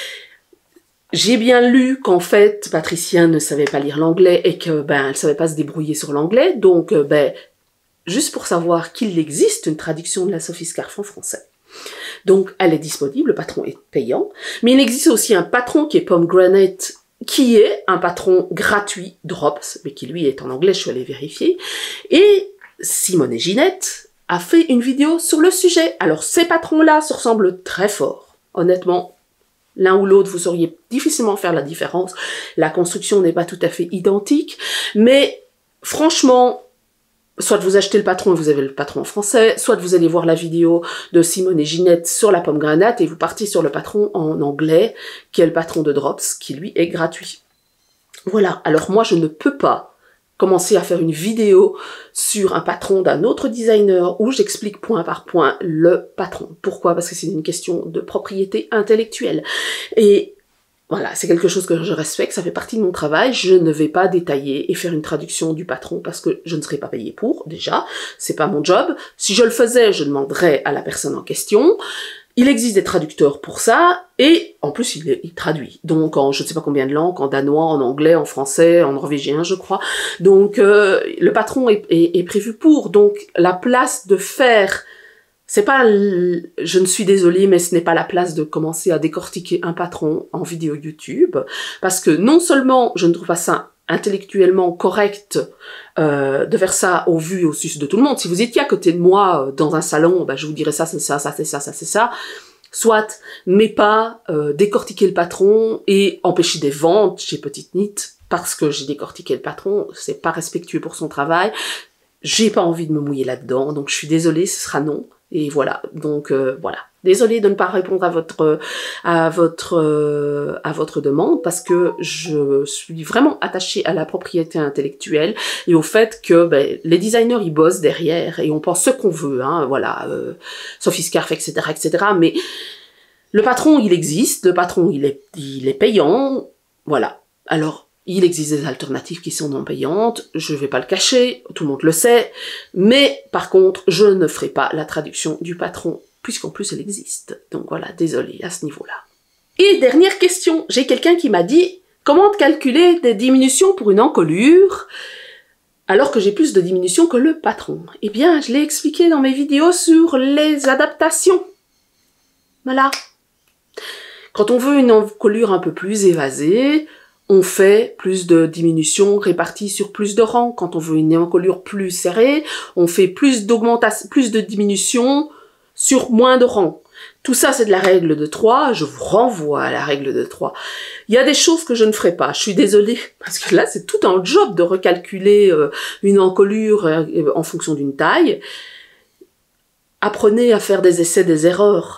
J'ai bien lu qu'en fait, Patricia ne savait pas lire l'anglais et que ben elle savait pas se débrouiller sur l'anglais, donc ben juste pour savoir qu'il existe une traduction de la Sophie Scarf en français. Donc elle est disponible, le patron est payant, mais il existe aussi un patron qui est Pomegranate, qui est un patron gratuit, Drops, mais qui lui est en anglais, je suis allée vérifier, et Simone et Ginette a fait une vidéo sur le sujet. Alors ces patrons-là se ressemblent très fort, honnêtement. L'un ou l'autre, vous sauriez difficilement faire la différence. La construction n'est pas tout à fait identique, mais franchement, soit vous achetez le patron et vous avez le patron en français, soit vous allez voir la vidéo de Simone et Ginette sur la Pomegranate et vous partez sur le patron en anglais, qui est le patron de Drops, qui lui est gratuit. Voilà, alors moi je ne peux pas commencer à faire une vidéo sur un patron d'un autre designer où j'explique point par point le patron. Pourquoi? Parce que c'est une question de propriété intellectuelle. Et voilà, c'est quelque chose que je respecte, ça fait partie de mon travail, je ne vais pas détailler et faire une traduction du patron parce que je ne serai pas payée pour, déjà, c'est pas mon job. Si je le faisais, je demanderais à la personne en question. Il existe des traducteurs pour ça, et en plus il, il traduit, donc en je ne sais pas combien de langues, en danois, en anglais, en français, en norvégien je crois, donc euh, le patron est, est, est prévu pour, donc la place de faire, c'est pas, je ne suis désolée, mais ce n'est pas la place de commencer à décortiquer un patron en vidéo YouTube, parce que non seulement je ne trouve pas ça intellectuellement correct euh, de faire ça au vu et au su de tout le monde. Si vous étiez à côté de moi euh, dans un salon, ben, je vous dirais ça, c'est ça, ça, c'est ça, ça, c'est ça. Soit, mais pas euh, décortiquer le patron et empêcher des ventes chez Petite Knit parce que j'ai décortiqué le patron. C'est pas respectueux pour son travail. J'ai pas envie de me mouiller là-dedans, donc je suis désolée, ce sera non. Et voilà, donc euh, voilà. Désolée de ne pas répondre à votre à votre euh, à votre demande parce que je suis vraiment attachée à la propriété intellectuelle et au fait que ben, les designers ils bossent derrière et on pense ce qu'on veut, hein, voilà, euh, Sophie Scarf, et cetera, et cetera. Mais le patron il existe, le patron il est il est payant, voilà. Alors il existe des alternatives qui sont non payantes, je vais pas le cacher, tout le monde le sait, mais par contre je ne ferai pas la traduction du patron puisqu'en plus elle existe. Donc voilà, désolé à ce niveau-là. Et dernière question, j'ai quelqu'un qui m'a dit « Comment calculer des diminutions pour une encolure alors que j'ai plus de diminutions que le patron ?» Eh bien, je l'ai expliqué dans mes vidéos sur les adaptations. Voilà. Quand on veut une encolure un peu plus évasée, on fait plus de diminutions réparties sur plus de rangs. Quand on veut une encolure plus serrée, on fait plus d'augmentation, plus de diminutions sur moins de rangs. Tout ça, c'est de la règle de trois. Je vous renvoie à la règle de trois. Il y a des choses que je ne ferai pas. Je suis désolée. Parce que là, c'est tout un job de recalculer euh, une encolure euh, en fonction d'une taille. Apprenez à faire des essais, des erreurs.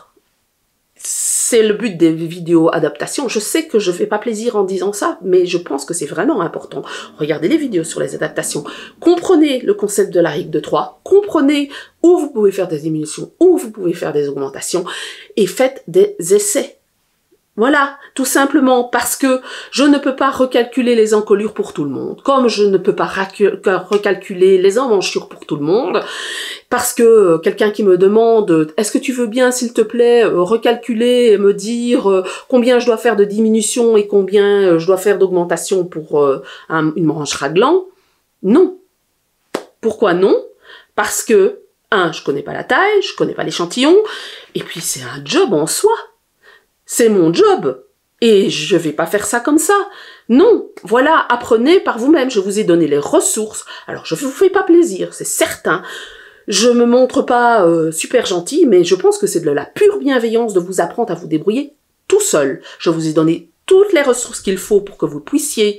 C'est le but des vidéos adaptations. Je sais que je fais pas plaisir en disant ça, mais je pense que c'est vraiment important. Regardez les vidéos sur les adaptations. Comprenez le concept de la règle de trois. Comprenez où vous pouvez faire des diminutions, où vous pouvez faire des augmentations, et faites des essais. Voilà, tout simplement parce que je ne peux pas recalculer les encolures pour tout le monde, comme je ne peux pas recalculer les emmanchures pour tout le monde, parce que quelqu'un qui me demande « Est-ce que tu veux bien, s'il te plaît, recalculer et me dire combien je dois faire de diminution et combien je dois faire d'augmentation pour un, une manche raglan ?» Non. Pourquoi non? Parce que, un, je connais pas la taille, je connais pas l'échantillon, et puis c'est un job en soi. C'est mon job. Et je vais pas faire ça comme ça. Non. Voilà, apprenez par vous-même. Je vous ai donné les ressources. Alors, je vous fais pas plaisir, c'est certain. Je me montre pas euh, super gentil, mais je pense que c'est de la pure bienveillance de vous apprendre à vous débrouiller tout seul. Je vous ai donné toutes les ressources qu'il faut pour que vous puissiez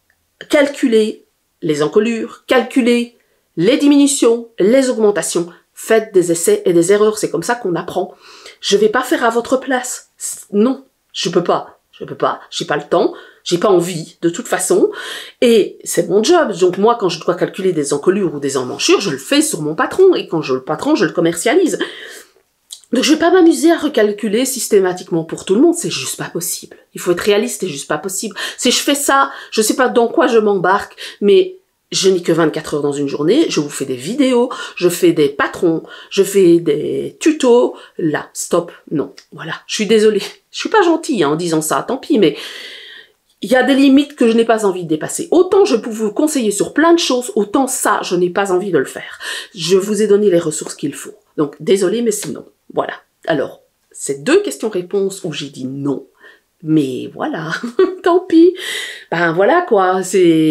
calculer les encolures, calculer les diminutions, les augmentations. Faites des essais et des erreurs, c'est comme ça qu'on apprend. Je vais pas faire à votre place. Non, je peux pas. Je peux pas. J'ai pas le temps. J'ai pas envie, de toute façon. Et c'est mon job. Donc moi, quand je dois calculer des encolures ou des emmanchures, je le fais sur mon patron. Et quand je le patron, je le commercialise. Donc je vais pas m'amuser à recalculer systématiquement pour tout le monde. C'est juste pas possible. Il faut être réaliste, c'est juste pas possible. Si je fais ça, je sais pas dans quoi je m'embarque, mais je n'ai que vingt-quatre heures dans une journée, je vous fais des vidéos, je fais des patrons, je fais des tutos. Là, stop, non, voilà, je suis désolée. Je suis pas gentille hein, en disant ça, tant pis, mais il y a des limites que je n'ai pas envie de dépasser. Autant je peux vous conseiller sur plein de choses, autant ça, je n'ai pas envie de le faire. Je vous ai donné les ressources qu'il faut. Donc, désolée, mais sinon, voilà. Alors, c'est deux questions-réponses où j'ai dit non. Mais voilà, tant pis. Ben voilà quoi,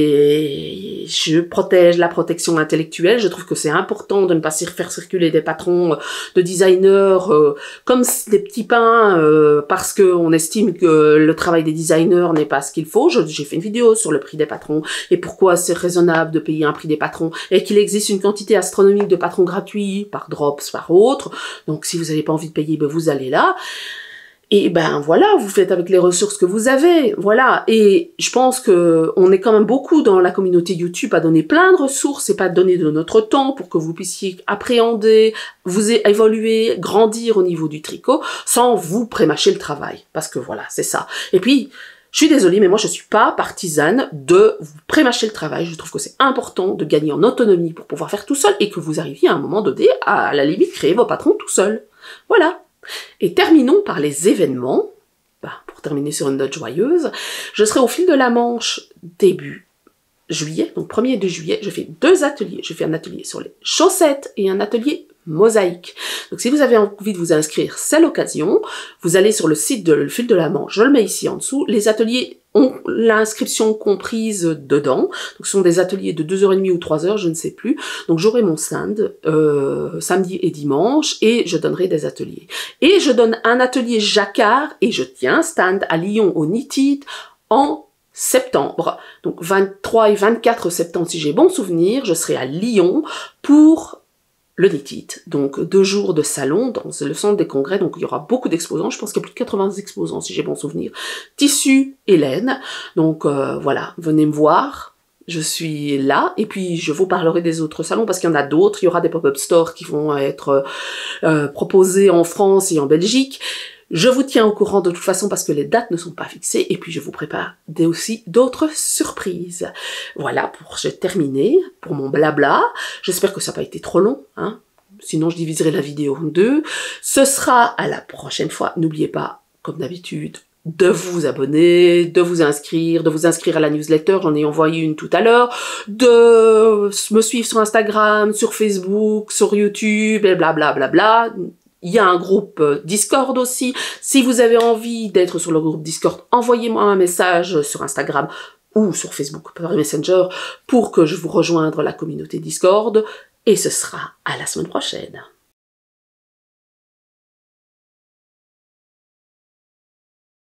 c'est... Je protège la protection intellectuelle, je trouve que c'est important de ne pas faire circuler des patrons de designers euh, comme des petits pains euh, parce qu'on estime que le travail des designers n'est pas ce qu'il faut. J'ai fait une vidéo sur le prix des patrons et pourquoi c'est raisonnable de payer un prix des patrons et qu'il existe une quantité astronomique de patrons gratuits par drops, par autre. Donc si vous n'avez pas envie de payer, ben vous allez là. Et ben voilà, vous faites avec les ressources que vous avez, voilà. Et je pense que on est quand même beaucoup dans la communauté YouTube à donner plein de ressources et pas donner de notre temps pour que vous puissiez appréhender, vous évoluer, grandir au niveau du tricot sans vous prémâcher le travail. Parce que voilà, c'est ça. Et puis, je suis désolée, mais moi je suis pas partisane de vous prémâcher le travail. Je trouve que c'est important de gagner en autonomie pour pouvoir faire tout seul et que vous arriviez à un moment donné à, à la limite créer vos patrons tout seul. Voilà. Et terminons par les événements. Bah, pour terminer sur une note joyeuse, je serai au fil de la Manche début juillet, donc premier de juillet, je fais deux ateliers. Je fais un atelier sur les chaussettes et un atelier mosaïque. Donc si vous avez envie de vous inscrire, c'est l'occasion. Vous allez sur le site de Le Fil de la Manche, je le mets ici en dessous. Les ateliers ont l'inscription comprise dedans. Donc ce sont des ateliers de deux heures trente ou trois heures, je ne sais plus. Donc j'aurai mon stand euh, samedi et dimanche et je donnerai des ateliers. Et je donne un atelier jacquard et je tiens un stand à Lyon au Knit-It en septembre. Donc vingt-trois et vingt-quatre septembre, si j'ai bon souvenir, je serai à Lyon pour le NITIT, donc deux jours de salon dans le centre des congrès, donc il y aura beaucoup d'exposants, je pense qu'il y a plus de quatre-vingts exposants si j'ai bon souvenir, tissu et laine, donc euh, voilà, venez me voir, je suis là, et puis je vous parlerai des autres salons, parce qu'il y en a d'autres, il y aura des pop-up stores qui vont être euh, proposés en France et en Belgique. Je vous tiens au courant de toute façon parce que les dates ne sont pas fixées et puis je vous prépare des, aussi d'autres surprises. Voilà, pour j'ai terminé pour mon blabla. J'espère que ça n'a pas été trop long, hein. Sinon je diviserai la vidéo en deux. Ce sera à la prochaine fois. N'oubliez pas, comme d'habitude, de vous abonner, de vous inscrire, de vous inscrire à la newsletter, j'en ai envoyé une tout à l'heure, de me suivre sur Instagram, sur Facebook, sur YouTube, et blablabla. Bla bla bla. Il y a un groupe Discord aussi. Si vous avez envie d'être sur le groupe Discord, envoyez-moi un message sur Instagram ou sur Facebook par Messenger pour que je vous rejoigne la communauté Discord. Et ce sera à la semaine prochaine.